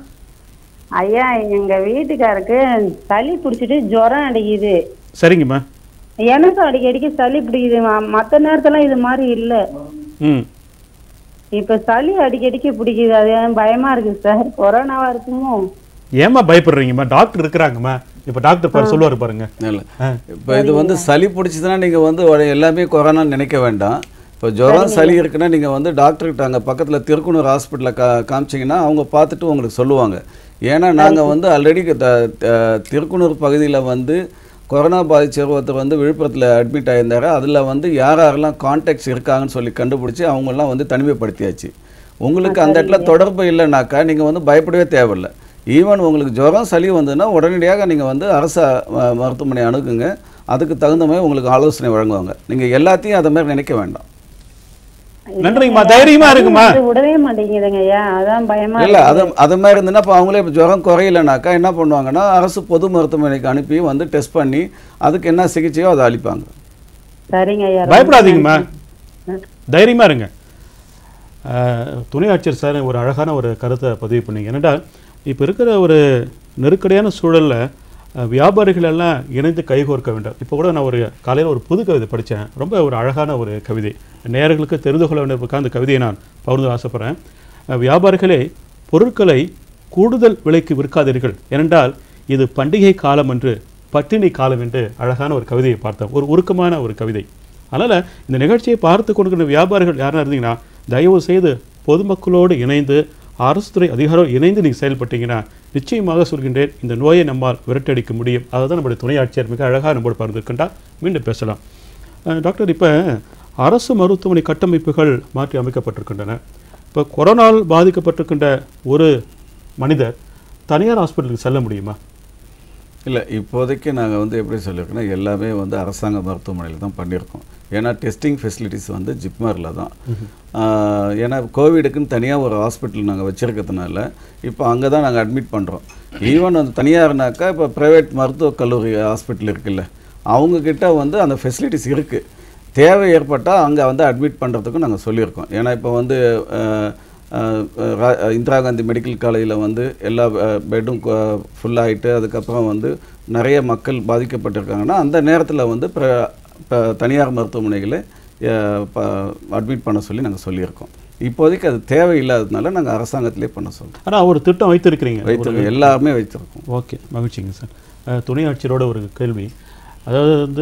ஐயா, எங்க வீட்டுக்காருக்கு சளி பிடிச்சிட்டு ஜுரம் அடிக்குது. சரிங்கம்மா. எனக்கும் அடிக்கடிக்கு சளி பிடிக்குது. மற்ற நேரத்துல இது மாதிரி இல்ல. இப்ப சளி அடிக்கடிக்கு பிடிக்குது. அது பயமா இருக்கு சார். கொரோனாவா இருக்குமோ? ஏமா பயப்படுறீங்கம்மா? டாக்டர் இருக்கிறாங்கம்மா. இப்ப டாக்டர் சொல்லுவாரு பாருங்க. இப்போ இது வந்து சளி பிடிச்சதுன்னா நீங்க வந்து எல்லாமே கொரோனான்னு நினைக்க வேண்டாம். இப்போ ஜுரம் சளி இருக்குன்னா நீங்கள் வந்து டாக்டர்கிட்ட அங்கே பக்கத்தில் திருக்குனூர் ஹாஸ்பிட்டலில் காமிச்சிங்கன்னா அவங்க பார்த்துட்டு உங்களுக்கு சொல்லுவாங்க. ஏன்னா நாங்கள் வந்து ஆல்ரெடி திருக்குனூர் பகுதியில் வந்து கொரோனா பாதிச்ச ஒருத்தர் வந்து விழுப்புரத்தில் அட்மிட் ஆகியிருந்தார். அதில் வந்து யாரெல்லாம் கான்டாக்ட்ஸ் இருக்காங்கன்னு சொல்லி கண்டுபிடிச்சி அவங்கெல்லாம் வந்து தனிமைப்படுத்தியாச்சு. உங்களுக்கு அந்த இடத்துல தொடர்பு இல்லைனாக்கா நீங்கள் வந்து பயப்படவே தேவையில்லை. ஈவன் உங்களுக்கு ஜுரம் சளி வந்ததுன்னா உடனடியாக நீங்கள் வந்து அரசு மருத்துவமனை அணுகுங்க. அதுக்கு தகுந்த மாதிரி உங்களுக்கு ஆலோசனை வழங்குவாங்க. நீங்கள் எல்லாத்தையும் அதை மாதிரி நினைக்க வேண்டாம். நன்றிங்கம்மா, தைரியமா இருக்குமா? விடவே மாட்டேங்குதுங்க ஐயா, அதான் பயமா இல்லை அது மாதிரி இருந்ததுன்னா இப்போ அவங்களே இப்போ ஜுரம் குறையலனாக்கா என்ன பண்ணுவாங்கன்னா அரசு பொது மருத்துவமனைக்கு அனுப்பி வந்து டெஸ்ட் பண்ணி அதுக்கு என்ன சிகிச்சையோ அதை அளிப்பாங்க. சரிங்க ஐயா, பயப்படாதீங்கம்மா, தைரியமா இருங்க. துணை ஆட்சியர் சார் ஒரு அழகான ஒரு கருத்தை பதிவு பண்ணீங்க. ஏனென்றால் இப்போ இருக்கிற ஒரு நெருக்கடியான சூழலில் வியாபாரிகள் எல்லாம் இணைந்து கைகோர்க்க வேண்டும். இப்போ கூட நான் ஒரு காலையில் ஒரு புது கவிதை படித்தேன், ரொம்ப ஒரு அழகான ஒரு கவிதை, நேயர்களுக்கு தெரிந்து கொள்ள வேண்டிய அந்த கவிதையை நான் பகிர்ந்து ஆசைப்படுறேன். வியாபாரிகளே, பொருட்களை கூடுதல் விலைக்கு விற்காதீர்கள், ஏனென்றால் இது பண்டிகை காலம் என்று பட்டினி காலம் என்று அழகான ஒரு கவிதையை பார்த்தோம், ஒரு உருக்கமான ஒரு கவிதை. அதனால் இந்த நிகழ்ச்சியை பார்த்து கொடுக்கிற வியாபாரிகள் யாராக இருந்தீங்கன்னா தயவு செய்து பொதுமக்களோடு இணைந்து அரசு துறை அதிகாரிகள் இணைந்து நீங்கள் செயல்பட்டீங்கன்னா நிச்சயமாக சொல்கின்றேன் இந்த நோயை நம்மால் விரட்டடிக்க முடியும். அதுதான் நம்முடைய துணை ஆட்சியர் மிக அழகாக நம்மோடு பகிர்ந்திருக்கின்றார். மீண்டும் பேசலாம். டாக்டர், இப்போ அரசு மருத்துவமனை கட்டமைப்புகள் மாற்றி அமைக்கப்பட்டிருக்கின்றன. இப்போ கொரோனால் பாதிக்கப்பட்டிருக்கின்ற ஒரு மனிதர் தனியார் ஹாஸ்பிட்டலுக்கு செல்ல முடியுமா? இல்லை, இப்போதைக்கு நாங்கள் வந்து எப்படி சொல்லியிருக்கோன்னா எல்லாமே வந்து அரசாங்க மருத்துவமனையில் தான் பண்ணியிருக்கோம். ஏன்னா டெஸ்டிங் ஃபெசிலிட்டிஸ் வந்து ஜிப்மரில் தான். ஏன்னா கோவிடுக்குன்னு தனியாக ஒரு ஹாஸ்பிட்டல் நாங்கள் வச்சுருக்கிறதுனால இப்போ அங்கே தான் நாங்கள் அட்மிட் பண்ணுறோம். ஈவன் வந்து தனியார்னாக்கா இப்போ ப்ரைவேட் மருத்துவக் கல்லூரி ஹாஸ்பிட்டல் இருக்குல்ல, அவங்கக்கிட்ட வந்து அந்த ஃபெசிலிட்டிஸ் இருக்குது. தேவை ஏற்பட்டால் அங்கே வந்து அட்மிட் பண்ணுறதுக்கும் நாங்கள் சொல்லியிருக்கோம். ஏன்னா இப்போ வந்து இந்திரா காந்தி மெடிக்கல் காலேஜில் வந்து எல்லா பெட்டும் ஃபுல்லாகிட்டு அதுக்கப்புறம் வந்து நிறைய மக்கள் பாதிக்கப்பட்டிருக்காங்கன்னா அந்த நேரத்தில் வந்து தனியார் மருத்துவமனைகளை அட்மிட் பண்ண சொல்லி நாங்கள் சொல்லியிருக்கோம். இப்போதைக்கு அது தேவையில்லாததுனால நாங்கள் அரசாங்கத்திலே பண்ண சொல்கிறோம். ஆனால் ஒரு திட்டம் வைத்திருக்கிறீங்க? எல்லாருமே வைத்திருக்கோம். ஓகே, மகிழ்ச்சிங்க சார். துணை ஆட்சியரோட ஒரு கேள்வி, அதாவது வந்து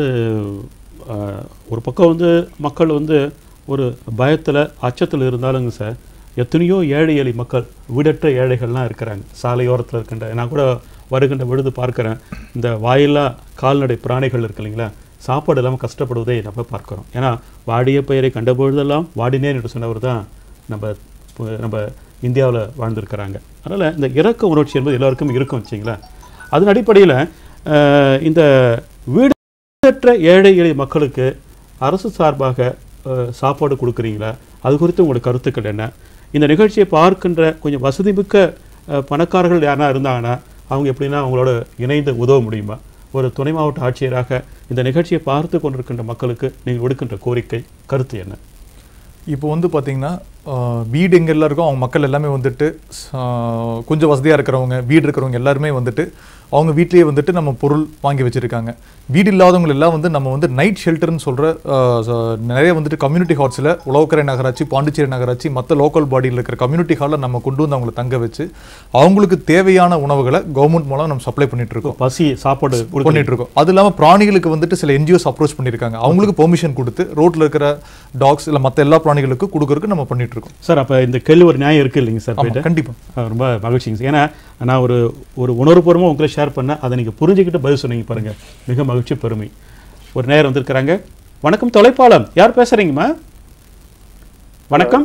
ஒரு பக்கம் வந்து மக்கள் வந்து ஒரு பயத்தில் அச்சத்தில் இருந்தாலுங்க சார், எத்தனையோ ஏழை எளிய மக்கள், வீடற்ற ஏழைகள்லாம் இருக்கிறாங்க சாலையோரத்தில் இருக்கின்ற. நான் கூட வருகின்ற பொழுது பார்க்குறேன், இந்த வாயிலா கால்நடை பிராணிகள் இருக்கு இல்லைங்களா, சாப்பாடு இல்லாமல் கஷ்டப்படுவதை நம்ம பார்க்குறோம். ஏன்னா வாடிய பெயரை கண்ட பொழுதெல்லாம் வாடினேன் என்று சொன்னவர் தான் நம்ம இந்தியாவில் வாழ்ந்திருக்கிறாங்க. அதனால் இந்த இரக்க உணர்ச்சி என்பது எல்லாருக்கும் இருக்கும் வச்சிங்களா. அதன் அடிப்படையில் இந்த வீடற்ற ஏழை எளிய மக்களுக்கு அரசு சார்பாக சாப்பாடு கொடுக்குறீங்களா? அது குறித்து உங்களோட கருத்துக்கள் என்ன? இந்த நிகழ்ச்சியை பார்க்கின்ற கொஞ்சம் வசதிமிக்க பணக்காரர்கள் யாரா இருந்தாங்கன்னா அவங்க எப்படின்னா அவங்களோட இணைந்து உதவ முடியுமா? ஒரு துணை மாவட்ட ஆட்சியராக இந்த நிகழ்ச்சியை பார்த்து கொண்டிருக்கின்ற மக்களுக்கு நீங்கள் விடுக்கின்ற கோரிக்கை கருத்து என்ன? இப்போ வந்து பார்த்தீங்கன்னா வீடு எங்கெல்லாம் இருக்கோ அவங்க மக்கள் எல்லாமே வந்துட்டு கொஞ்சம் வசதியாக இருக்கிறவங்க, வீடு இருக்கிறவங்க எல்லாருமே வந்துட்டு அவங்க வீட்லேயே வந்துட்டு நம்ம பொருள் வாங்கி வச்சுருக்காங்க. வீடு இல்லாதவங்க எல்லாம் வந்து நம்ம வந்து நைட் ஷெல்டர்னு சொல்கிற நிறைய வந்துட்டு கம்யூனிட்டி ஹால்ஸில் உழவக்கரை நகராட்சி, பாண்டிச்சேரி நகராட்சி, மற்ற லோக்கல் பாடியில் இருக்கிற கம்யூனிட்டி ஹாலில் நம்ம கொண்டு வந்து அவங்களை தங்க வச்சு அவங்களுக்கு தேவையான உணவுகளை கவர்மெண்ட் மூலம் நம்ம சப்ளை பண்ணிகிட்ருக்கோம். பசி சாப்பாடு பண்ணிகிட்ருக்கோம். அது இல்லாமல் பிராணிகளுக்கு வந்துட்டு சில என்ஜிஓஸ் அப்ரோச் பண்ணியிருக்காங்க, அவங்களுக்கு பெர்மிஷன் கொடுத்து ரோட்டில் இருக்கிற டாக்ஸ் இல்லை மற்ற எல்லா பிராணிகளுக்கும் கொடுக்கறதுக்கு நம்ம பண்ணிகிட்ருக்கோம். சார், அப்போ இந்த கேள்வி ஒரு நியாயம் இருக்குது இல்லைங்க சார்? கண்டிப்பாக ரொம்ப மகிழ்ச்சிங்க சார். ஏன்னா நான் ஒரு உணர்வுபூர்வமாக உங்களை ஷேர் பண்ணேன், அதை நீங்கள் புரிஞ்சுக்கிட்டு பதில் சொன்னீங்க பாருங்கள், மிக மகிழ்ச்சி, பெருமை. ஒரு நேரம் வந்திருக்கிறாங்க. வணக்கம், தொலைப்பாளம், யார் பேசுறீங்கம்மா? வணக்கம்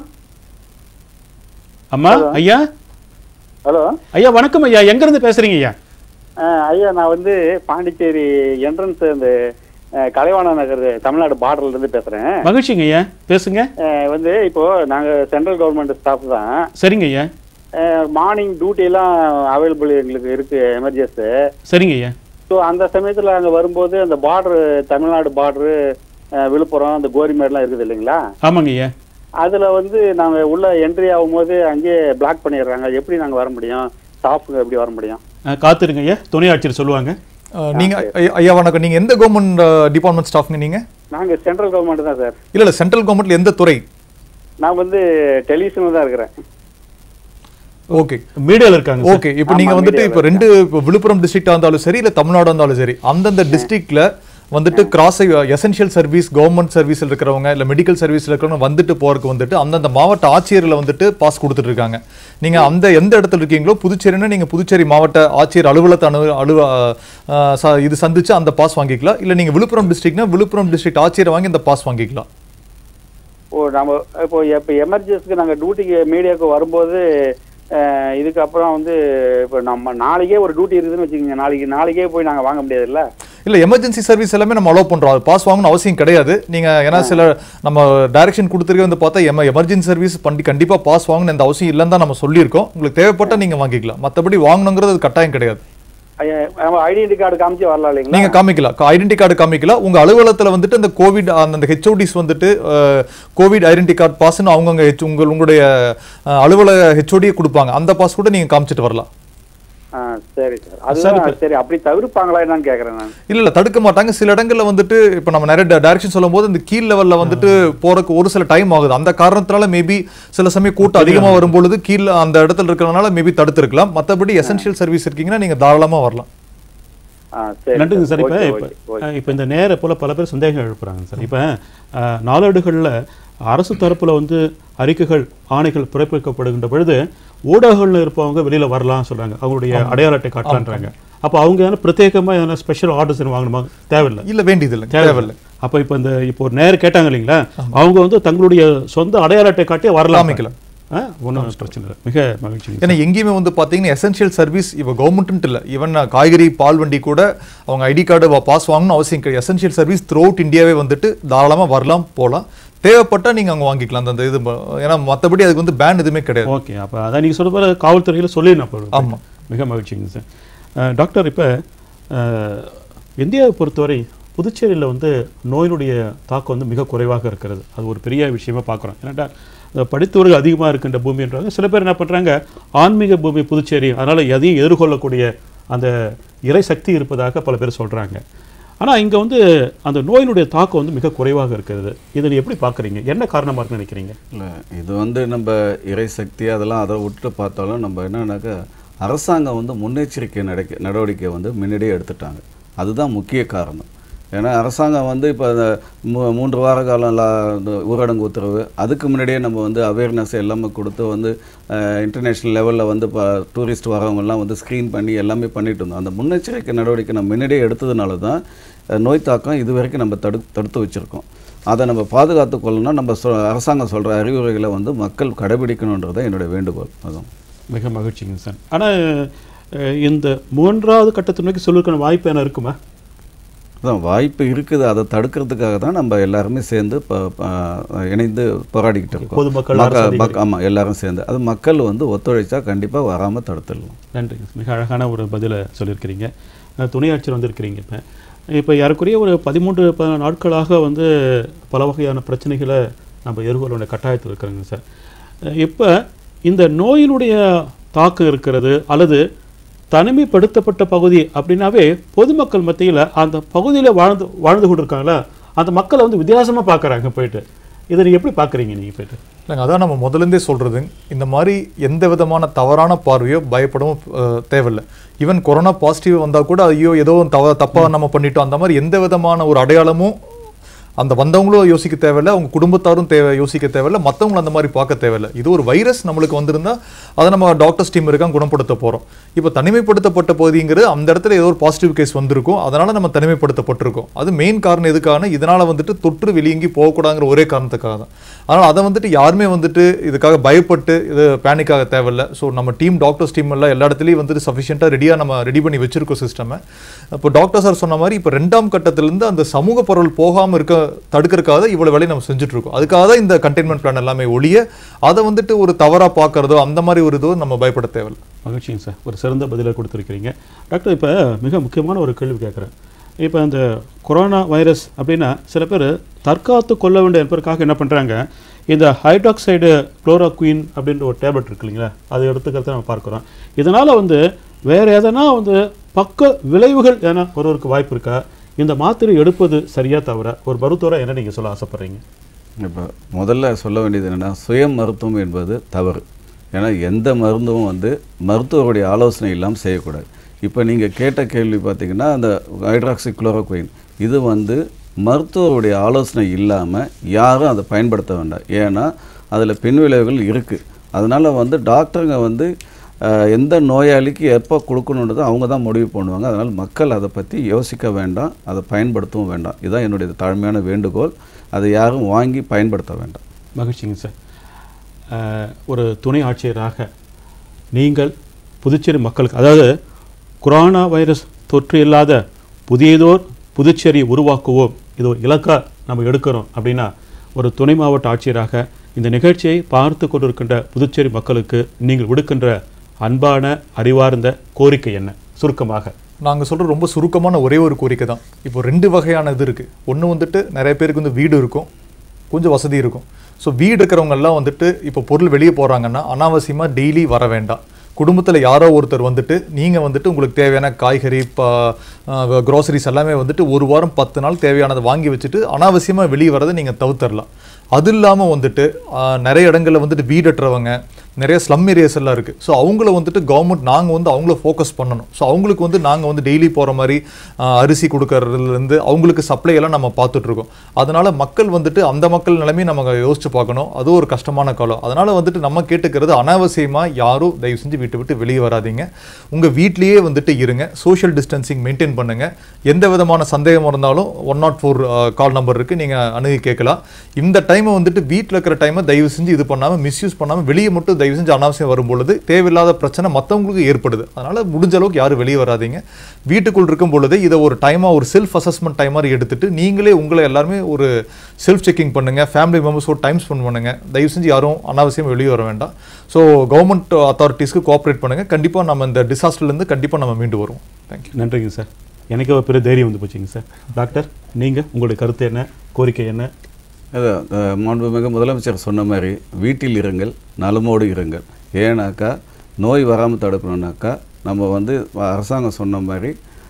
அம்மா. ஐயா, ஹலோ ஐயா, வணக்கம் ஐயா, எங்கேருந்து பேசுறீங்க ஐயா? ஐயா, நான் வந்து பாண்டிச்சேரி என்ட்ரன்ஸ் இந்த கலைவாண நகர் தமிழ்நாடு பார்டர்ல இருந்து பேசுறேன். மகிழ்ச்சிங்க ஐயா, பேசுங்க. வந்து இப்போ நாங்க சென்ட்ரல் கவர்மெண்ட் ஸ்டாஃப் தான். சரிங்க ஐயா. மார்னிங் டியூட்டி எல்லாம் அவைலபிள் எங்களுக்கு இருக்கு, எமர்ஜென்சி. சரிங்க ஐயா. ஸோ அந்த சமயத்தில் அங்கே வரும்போது அந்த பார்டரு, தமிழ்நாடு பார்டரு, விழுப்புரம், அந்த கோரிமேட்லாம் இருக்குது இல்லைங்களா? ஆமாங்க ஐயா. அதில் வந்து நாங்கள் உள்ள என்ட்ரி ஆகும்போது அங்கேயே பிளாக் பண்ணிடுறாங்க. எப்படி நாங்கள் வர முடியும்? ஸ்டாஃபுங்க எப்படி வர முடியும்? காத்துருங்க ஐயா, துணை ஆட்சியர் சொல்லுவாங்க. நீங்கள் ஐயா வணக்கம், நீங்கள் எந்த கவர்மெண்ட் டிபார்ட்மெண்ட் ஸ்டாஃப்ங்க நீங்கள்? நாங்கள் சென்ட்ரல் கவர்மெண்ட் தான் சார். இல்லை சென்ட்ரல் கவர்மெண்ட்ல எந்த துறை? நான் வந்து டெலிவிஷனில் தான் இருக்கிறேன். ஓகே, மீடியால இருக்காங்க. ஓகே, இப்போ நீங்க வந்துட்டு இப்போ ரெண்டு விழுப்புரம் டிஸ்ட்ரிக்டா இருந்தாலும் சரி, இல்ல தமிழ்நாடு இருந்தாலும் சரி, அந்தந்த டிஸ்ட்ரிக்ட்ல வந்துட்டு கிராஸ் எசென்ஷியல் சர்வீஸ், கவர்மெண்ட் சர்வீஸ்ல இருக்கிறவங்க இல்ல மெடிக்கல் சர்வீஸ்ல இருக்கிறவங்க வந்துட்டு போறதுக்கு வந்துட்டு அந்தந்த மாவட்ட ஆட்சியர்ல வந்துட்டு பாஸ் கொடுத்துட்டு இருக்காங்க. நீங்க அந்த எந்த இடத்துல இருக்கீங்களோ, புதுச்சேரினா நீங்க புதுச்சேரி மாவட்ட ஆட்சியர் அலுவலகத்தை இது சந்திச்சு அந்த பாஸ் வாங்கிக்கலாம். இல்ல நீங்க விழுப்புரம் டிஸ்ட்ரிக்ட்னா விழுப்புரம் டிஸ்ட்ரிக்ட் ஆட்சியரை வாங்கி அந்த பாஸ் வாங்கிக்கலாம். ஓ, நம்ம இப்போ எமர்ஜென்சிக்கு நாங்கள் டியூட்டிக்கு மீடியாவுக்கு வரும்போது இதுக்கப்புறம் வந்து இப்போ நம்ம நாளைக்கே ஒரு டியூட்டி இருக்குதுன்னு வச்சுக்கோங்க, நாளைக்கே போய் நாங்கள் வாங்க முடியாது இல்லை? இல்ல எமர்ஜென்சி சர்வீஸ் எல்லாமே நம்ம அலோவ் பண்றோம். அது பாஸ் வாங்கணும் அவசியம் கிடையாது. நீங்க ஏன்னா சில நம்ம டைரக்ஷன் கொடுத்துருக்க வந்து பார்த்தா எமர்ஜென்சி சர்வீஸ் பண்ணி கண்டிப்பா பாஸ் வாங்கணும் எந்த அவசியம் இல்லைன்னு தான் நம்ம சொல்லியிருக்கோம். உங்களுக்கு தேவைப்பட்டா நீங்க வாங்கிக்கலாம். மற்றபடி வாங்கணுங்கிறது அது கட்டாயம் கிடையாது. ஐடென்டி கார்டு காமிச்சு வரலாம் இல்லைங்களா? நீங்க காமிக்கலாம், ஐடென்டி கார்டு காமிக்கலாம். உங்க அலுவலகத்துல வந்துட்டு அந்த கோவிட் அந்த ஹெச்ஓடிஸ் வந்துட்டு கோவிட் ஐடென்டி கார்டு பாஸ்ன்னு அவங்கவுங்க உங்களுடைய அலுவலக ஹெச்ஓடியே கொடுப்பாங்க. அந்த பாஸ் கூட நீங்க காமிச்சிட்டு வரலாம். சரி சார். அதுதான் சரி. அப்படி தவிர்ப்பாங்களா என்னன்னு கேட்கறேன் நான். இல்ல தடுக்க மாட்டாங்க. சில இடங்கள்ல வந்துட்டு இப்ப நம்ம நிறைய டைரக்ஷன் சொல்லும் போது இந்த கீழ் லெவல்ல வந்துட்டு போறதுக்கு ஒரு சில டைம் ஆகுது. அந்த காரணத்தினால மேபி சில சமயம் கூட்டம் அதிகமா வரும்பொழுது கீழ் அந்த இடத்துல இருக்கிறதுனால மேபி தடுத்து இருக்கலாம். மற்றபடி எசென்ஷியல் சர்வீஸ் இருக்கீங்கன்னா நீங்க தாராளமா வரலாம். நன்றிங்க சார். இப்போ இந்த நேர போல பல பேர் சந்தேகம் எழுப்புறாங்க சார். இப்போ நாளேடுகளில் அரசு தரப்புல வந்து அறிக்கைகள் ஆணைகள் பிறப்பிக்கப்படுகின்ற பொழுது ஊடகங்கள்ல இருப்பவங்க வெளியில வரலாம் சொல்றாங்க, அவங்களுடைய அடையாள அட்டை காட்டலான்றாங்க. அப்போ அவங்க பிரத்யேகமா எதனா ஸ்பெஷல் ஆர்டர்ஸ் வாங்கணுமா? தேவையில்லை. இல்ல வேண்டியது இல்லை, தேவையில்லை. அப்போ இப்போ ஒரு நேரம் கேட்டாங்க இல்லைங்களா, அவங்க வந்து தங்களுடைய சொந்த அடையாள அட்டை காட்டியே வரலாம். ஒன்றும் பிரச்சனை இல்லை. மிக மகிழ்ச்சி. ஏன்னா எங்கேயுமே வந்து பார்த்தீங்கன்னா எசென்ஷியல் சர்வீஸ் இப்போ கவர்மெண்ட்டு இல்லை, ஈவன் காய்கறி பால் வண்டி கூட அவங்க ஐடி கார்டு பாஸ் வாங்கணும்னு அவசியம் கிடையாது. எசென்ஷியல் சர்வீஸ் த்ரூ அவுட் இந்தியாவே வந்துட்டு தாராளமாக வரலாம், போகலாம். தேவைப்பட்டா நீங்கள் அங்கே வாங்கிக்கலாம் அந்த இது. ஏன்னா மற்றபடி அதுக்கு வந்து பேன் எதுவுமே கிடையாது. ஓகே, அப்போ அதான் நீங்கள் சொல்ல போகிற காவல்துறையில் சொல்லிடணும். ஆமாம், மிக மகிழ்ச்சிங்க சார். டாக்டர், இப்போ இந்தியாவை பொறுத்தவரை புதுச்சேரியில் வந்து நோயினுடைய தாக்கம் வந்து மிக குறைவாக இருக்கிறது. அது ஒரு பெரிய விஷயமா பார்க்குறோம். ஏன்னாட்டா படித்தவர்கள் அதிகமாக இருக்கின்ற பூமின்றாங்க. சில பேர் என்ன பண்ணுறாங்க, ஆன்மீக பூமி புதுச்சேரி, அதனால் எதையும் எதிர்கொள்ளக்கூடிய அந்த இறை சக்தி இருப்பதாக பல பேர் சொல்கிறாங்க. ஆனால் இங்கே வந்து அந்த நோயினுடைய தாக்கம் வந்து மிக குறைவாக இருக்கிறது. இதை எப்படி பார்க்குறீங்க? என்ன காரணமாக இருக்குன்னு நினைக்கிறீங்க? இல்லை, இது வந்து நம்ம இறை சக்தி அதெல்லாம் அதை விட்டு பார்த்தாலும் நம்ம என்னன்னாக்கா அரசாங்கம் வந்து முன்னெச்சரிக்கை நடவடிக்கை வந்து முன்னாடியே எடுத்துட்டாங்க. அதுதான் முக்கிய காரணம். ஏன்னா அரசாங்கம் வந்து இப்போ 3 வார காலம் ஊரடங்கு உத்தரவு, அதுக்கு முன்னாடியே நம்ம வந்து அவேர்னஸ் எல்லாமே கொடுத்து வந்து இன்டர்நேஷ்னல் லெவலில் வந்து இப்போ டூரிஸ்ட் வரவங்கெல்லாம் வந்து ஸ்க்ரீன் பண்ணி எல்லாமே பண்ணிட்டு இருந்தோம். அந்த முன்னெச்சரிக்கை நடவடிக்கை நம்ம முன்னாடியே எடுத்ததுனால தான் நோய் தாக்கம் இது வரைக்கும் நம்ம தடுத்து வச்சுருக்கோம். அதை நம்ம பாதுகாத்து கொள்ளணும்னா நம்ம அரசாங்கம் சொல்கிற அறிவுரைகளை வந்து மக்கள் கடைபிடிக்கணுன்றதான் என்னுடைய வேண்டுகோள். அதுவும் மிக மகிழ்ச்சிங்க சார். ஆனால் இந்த 3வது கட்டத்தை நோக்கி சொல்லிருக்கிற வாய்ப்பு என்ன இருக்குமா? அதான் வாய்ப்பு இருக்குது. அதை தடுக்கிறதுக்காக தான் நம்ம எல்லாருமே சேர்ந்து இணைந்து போராடிக்கிட்டு இருக்கோம். பொதுமக்கள், ஆமாம், எல்லாரும் சேர்ந்து அது மக்கள் வந்து ஒத்துழைச்சா கண்டிப்பாக வராமல் தடுத்துடலாம். நன்றி. மிக அழகான ஒரு பதிலை சொல்லியிருக்கிறீங்க. துணை ஆட்சியர் வந்திருக்கிறீங்க. இப்போ யாருக்குரிய ஒரு 13 நாட்களாக வந்து பல வகையான பிரச்சனைகளை நம்ம எதிர்கொள்ள கட்டாயத்தில் இருக்கிறோங்க சார். இப்போ இந்த நோயினுடைய தாக்கம் இருக்கிறது அல்லது தனிமைப்படுத்தப்பட்ட பகுதி அப்படின்னாவே பொதுமக்கள் மத்தியில் அந்த பகுதியில் வாழ்ந்து கொண்டிருக்காங்களா அந்த மக்களை வந்து வித்தியாசமாக பார்க்குறாங்க. போயிட்டு இதை நீங்கள் எப்படி பார்க்குறீங்க? நீங்கள் போயிட்டு இல்லைங்க, அதான் நம்ம முதலேருந்தே சொல்கிறது, இந்த மாதிரி எந்த விதமான தவறான பார்வையோ பயப்படவும் தேவையில்லை. ஈவன் கொரோனா பாசிட்டிவ் வந்தால் கூட ஐயோ ஏதோ தப்பாக நம்ம பண்ணிட்டோம் அந்த மாதிரி எந்த விதமான ஒரு அடையாளமும் அந்த வந்தவங்களும் யோசிக்க தேவையில்லை, அவங்க குடும்பத்தாரும் யோசிக்க தேவையில்லை, மற்றவங்களும் அந்த மாதிரி பார்க்க தேவையில்லை. இது ஒரு வைரஸ் நம்மளுக்கு வந்திருந்தால் அதை நம்ம டாக்டர்ஸ் டீம் இருக்காங்க குணப்படுத்த போகிறோம். இப்போ தனிமைப்படுத்தப்பட்ட பகுதிங்கிறது அந்த இடத்துல ஏதோ ஒரு பாசிட்டிவ் கேஸ் வந்திருக்கும், அதனால் நம்ம தனிமைப்படுத்தப்பட்டிருக்கோம். அது மெயின் காரணம் எதுக்கான, இதனால் வந்துட்டு தொற்று வெளியங்கி போகக்கூடாங்கிற ஒரே காரணத்துக்காக தான். அதனால் அதை வந்துட்டு யாருமே வந்துட்டு இதுக்காக பயப்பட்டு இது பேனிக்காக தேவையில்லை. ஸோ நம்ம டீம் டாக்டர்ஸ் டீம் எல்லாம் எல்லா இடத்துலையும் வந்துட்டு சஃபிஷியண்ட்டாக நம்ம ரெடி பண்ணி வச்சிருக்கோம் சிஸ்டமை. இப்போ டாக்டர் சார் சொன்ன மாதிரி இப்போ 2ஆம் கட்டத்திலேருந்து அந்த சமூக பரவல் போகாமல் தடுக்கிறதுக்காக இவ்வளோ வேலையை நம்ம செஞ்சுட்டு இருக்கோம். அதுக்காக தான் இந்த கண்டெய்ன்மெண்ட் பிளான் எல்லாமே ஒழிய அதை வந்துட்டு ஒரு தவறாக பார்க்கறதோ அந்த மாதிரி ஒரு இதோ நம்ம பயப்பட தேவையில்லை. மகிழ்ச்சிங்க சார், ஒரு சிறந்த பதிலை கொடுத்துருக்கிறீங்க. டாக்டர், இப்போ மிக முக்கியமான ஒரு கேள்வி கேட்குறேன். இப்போ அந்த கொரோனா வைரஸ் அப்படின்னா சில பேர் தற்காத்து கொள்ள வேண்டிய என்பதற்காக என்ன பண்ணுறாங்க, இந்த ஹைட்ராக்சைடு குளோரோக்வின் அப்படின்ற ஒரு டேப்லெட் இருக்கு இல்லைங்களா, அதை எடுத்துக்கிறத நம்ம பார்க்குறோம். இதனால் வந்து வேறு எதனா வந்து பக்க விளைவுகள் ஏன்னா ஒருவருக்கு வாய்ப்பு இருக்கா? இந்த மாத்திரை எடுப்பது சரியா தவிர ஒரு மருத்துவராக என்ன நீங்கள் சொல்ல ஆசைப்படுறீங்க? இப்போ முதல்ல சொல்ல வேண்டியது என்னென்னா, சுய மருத்துவம் என்பது தவறு. ஏன்னா எந்த மருந்தும் வந்து மருத்துவருடைய ஆலோசனை இல்லாமல் செய்யக்கூடாது. இப்போ நீங்கள் கேட்ட கேள்வி பார்த்திங்கன்னா அந்த ஹைட்ராக்சி குளோரோக்வின் இது வந்து மருத்துவருடைய ஆலோசனை இல்லாமல் யாரும் அதை பயன்படுத்த வேண்டாம். ஏன்னா அதில் பின்விளைவுகள் இருக்குது. அதனால் வந்து டாக்டருங்க வந்து எந்த நோயாளிக்கு எப்போ கொடுக்கணுன்றதை அவங்க தான் முடிவு பண்ணுவாங்க. அதனால் மக்கள் அதை பற்றி யோசிக்க வேண்டாம், அதை பயன்படுத்தவும் வேண்டாம். இதுதான் என்னுடைய தாழ்மையான வேண்டுகோள். அதை யாரும் வாங்கி பயன்படுத்த வேண்டாம். மகிழ்ச்சிங்க சார். ஒரு துணை ஆட்சியராக நீங்கள் புதுச்சேரி மக்களுக்கு, அதாவது கொரோனா வைரஸ் தொற்று இல்லாத புதியதோர் புதுச்சேரி உருவாக்குவோம், இது ஒரு இலக்கா நம்ம எடுக்கிறோம் அப்படின்னா ஒரு துணை மாவட்ட ஆட்சியராக இந்த நிகழ்ச்சியை பார்த்து கொண்டிருக்கின்ற புதுச்சேரி மக்களுக்கு நீங்கள் விடுக்கின்ற அன்பான அறிவார்ந்த கோரிக்கை என்ன சுருக்கமாக? நாங்கள் சொல்கிற ரொம்ப சுருக்கமான ஒரே ஒரு கோரிக்கை தான். இப்போ 2 வகையான இது இருக்குது. ஒன்று வந்துட்டு நிறைய பேருக்கு வந்து வீடு இருக்கும், கொஞ்சம் வசதி இருக்கும். ஸோ வீடு இருக்கிறவங்கெல்லாம் வந்துட்டு இப்போ பொருள் வெளியே போகிறாங்கன்னா அனாவசியமாக டெய்லி வர வேண்டாம். குடும்பத்தில் யாரோ ஒருத்தர் வந்துட்டு நீங்கள் வந்துட்டு உங்களுக்கு தேவையான காய்கறி க்ரோசரிஸ் எல்லாமே வந்துட்டு 1 வாரம் 10 நாள் தேவையானதை வாங்கி வச்சுட்டு அனாவசியமாக வெளியே வரதை நீங்கள் தவிர்த்தரலாம். அது இல்லாமல் வந்துட்டு நிறைய இடங்களில் வந்துட்டு வீடற்றவங்க, நிறைய ஸ்லம் ஏரியாஸ் எல்லாம் இருக்குது. ஸோ அவங்கள வந்துட்டு கவர்மெண்ட் நாங்கள் வந்து அவங்கள ஃபோக்கஸ் பண்ணணும். ஸோ அவங்களுக்கு வந்து நாங்கள் வந்து டெய்லி போகிற மாதிரி அரிசி கொடுக்கறதுலேருந்து அவங்களுக்கு சப்ளை எல்லாம் நம்ம பார்த்துட்ருக்கோம். அதனால் மக்கள் வந்துட்டு அந்த மக்கள் நிலைமையை நம்ம யோசிச்சு பார்க்கணும். அது ஒரு கஷ்டமான காலம். அதனால் வந்துட்டு நம்ம கேட்டுக்கிறது அனாவசியமாக யாரும் தயவு செஞ்சு வீட்டை விட்டு வெளியே வராதிங்க. உங்கள் வீட்லேயே வந்துட்டு இருங்க. சோஷியல் டிஸ்டன்சிங் மெயின்டைன் பண்ணுங்கள். எந்த விதமான சந்தேகம் இருந்தாலும் 104 கால் நம்பர் இருக்குது, நீங்கள் அணுகி கேட்கலாம். இந்த டைமை வந்துட்டு வீட்டில் இருக்கிற டைமை தயவு செஞ்சு இது பண்ணாமல் மிஸ்யூஸ் பண்ணாமல் வெளியே மட்டும் தயவு செஞ்சு அனாவசியம் வரும்பொழுது தேவையில்லாத பிரச்சனை மற்றவங்களுக்கு ஏற்படுது. அதனால் முடிஞ்ச அளவுக்கு யாரும் வெளியே வராதிங்க. வீட்டுக்குள் இருக்கும் பொழுது இதை ஒரு டைமாக ஒரு செல்ஃப் அசஸ்மெண்ட் டைம் மாதிரி எடுத்துட்டு நீங்களே உங்களை எல்லாருமே ஒரு செல்ஃப் செக்கிங் பண்ணுங்கள். ஃபேமிலி மெம்பர்ஸோட டைம் ஸ்பெண்ட் பண்ணுங்கள். தயவு செஞ்சு யாரும் அனாவசியம் வெளியே வர வேண்டாம். ஸோ கவர்மெண்ட் அத்தாரிட்டிஸ்க்கு கோஆப்ரேட் பண்ணுங்கள். கண்டிப்பாக நம்ம இந்த டிசாஸ்டர்லேருந்து கண்டிப்பாக நம்ம மீண்டு வருவோம். தேங்க்யூ. நன்றிங்க சார். எனக்கு ஒரு பெரிய தைரியம் வந்து போச்சுங்க சார். டாக்டர், நீங்கள் உங்களுடைய கருத்து என்ன, கோரிக்கை என்ன? அதான் மாண்புமிகு முதலமைச்சர் சொன்ன மாதிரி வீட்டில் இருங்கள், நலமோடு இருங்கள். ஏன்னாக்கா நோய் வராமல் தடுக்கணுன்னாக்கா நம்ம வந்து அரசாங்கம் சொன்ன மாதிரி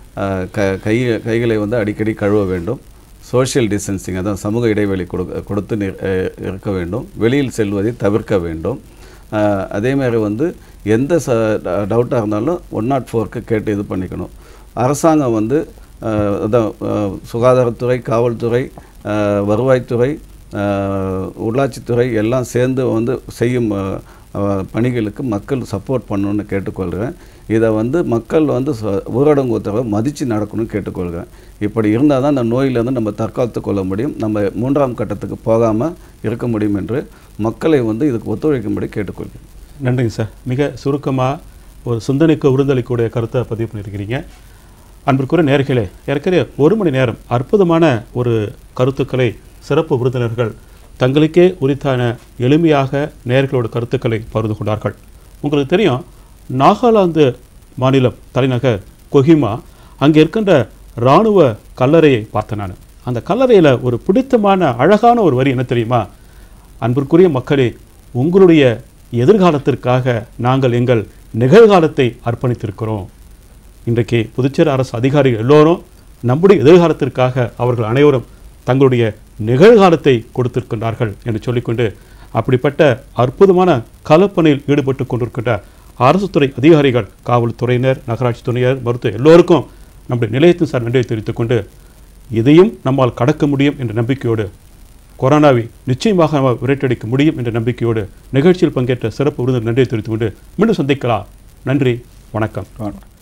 கைகளை வந்து அடிக்கடி கழுவ வேண்டும். சோஷியல் டிஸ்டன்சிங், அதான் சமூக இடைவெளி கொடுத்து இருக்க வேண்டும். வெளியில் செல்வதை தவிர்க்க வேண்டும். அதே மாதிரி வந்து எந்த டவுட்டாக இருந்தாலும் 104க்கு கேட்டு இது பண்ணிக்கணும். அரசாங்கம் வந்து அதான் சுகாதாரத்துறை, காவல்துறை, வருவாய்த்துறை, உள்ளாட்சித்துறை எல்லாம் சேர்ந்து வந்து செய்யும் பணிகளுக்கு மக்கள் சப்போர்ட் பண்ணணுன்னு கேட்டுக்கொள்கிறேன். இதை வந்து மக்கள் வந்து ஊரடங்கு உத்தரவை மதித்து நடக்கணும்னு கேட்டுக்கொள்கிறேன். இப்படி இருந்தால் தான் இந்த நோயிலேருந்து நம்ம தற்காத்து கொள்ள முடியும், நம்ம 3ஆம் கட்டத்துக்கு போகாமல் இருக்க முடியும் என்று மக்களை வந்து இதுக்கு ஒத்துழைக்கும்படி கேட்டுக்கொள்கிறேன். நன்றிங்க சார். மிக சுருக்கமாக ஒரு சிந்தனைக்கு விருந்தளிக்கூடிய கருத்தை பதிவு பண்ணியிருக்கிறீங்க. அன்பிற்குரிய நேயர்களே, ஏற்கனவே 1 மணி நேரம் அற்புதமான ஒரு கருத்துக்களை சிறப்பு விருந்தினர்கள் தங்களுக்கே உரித்தான எளிமையாக நேயர்களோட கருத்துக்களை பகிர்ந்து கொண்டார்கள். உங்களுக்கு தெரியும், நாகாலாந்து மாநிலம் தலைநகர் கொஹிமா, அங்கே இருக்கின்ற இராணுவ கல்லறையை பார்த்தேன் நான். அந்த கல்லறையில் ஒரு பிடித்தமான அழகான ஒரு வரி என்ன தெரியுமா? அன்பிற்குரிய மக்களே, உங்களுடைய எதிர்காலத்திற்காக நாங்கள் எங்கள் நிகழ்காலத்தை அர்ப்பணித்திருக்கிறோம். இன்றைக்கு புதுச்சேரி அரசு அதிகாரிகள் எல்லோரும் நம்முடைய எதிர்காலத்திற்காக அவர்கள் அனைவரும் தங்களுடைய நிகழ்காலத்தை கொடுத்திருக்கின்றார்கள் என்று சொல்லிக்கொண்டு, அப்படிப்பட்ட அற்புதமான களப்பணியில் ஈடுபட்டு கொண்டிருக்கின்ற அரசு துறை அதிகாரிகள், காவல்துறையினர், நகராட்சி துறையினர், மருத்துவ எல்லோருக்கும் நம்முடைய நிலையத்தின் சார் நன்றியை தெரிவித்துக் கொண்டு, இதையும் நம்மால் கடக்க முடியும் என்ற நம்பிக்கையோடு, கொரோனாவை நிச்சயமாக நம்ம விரட்டடிக்க முடியும் என்ற நம்பிக்கையோடு நிகழ்ச்சியில் பங்கேற்ற சிறப்பு விருந்தினர் நன்றியை தெரிவித்துக் கொண்டு மீண்டும் சந்திக்கலாம். நன்றி, வணக்கம்.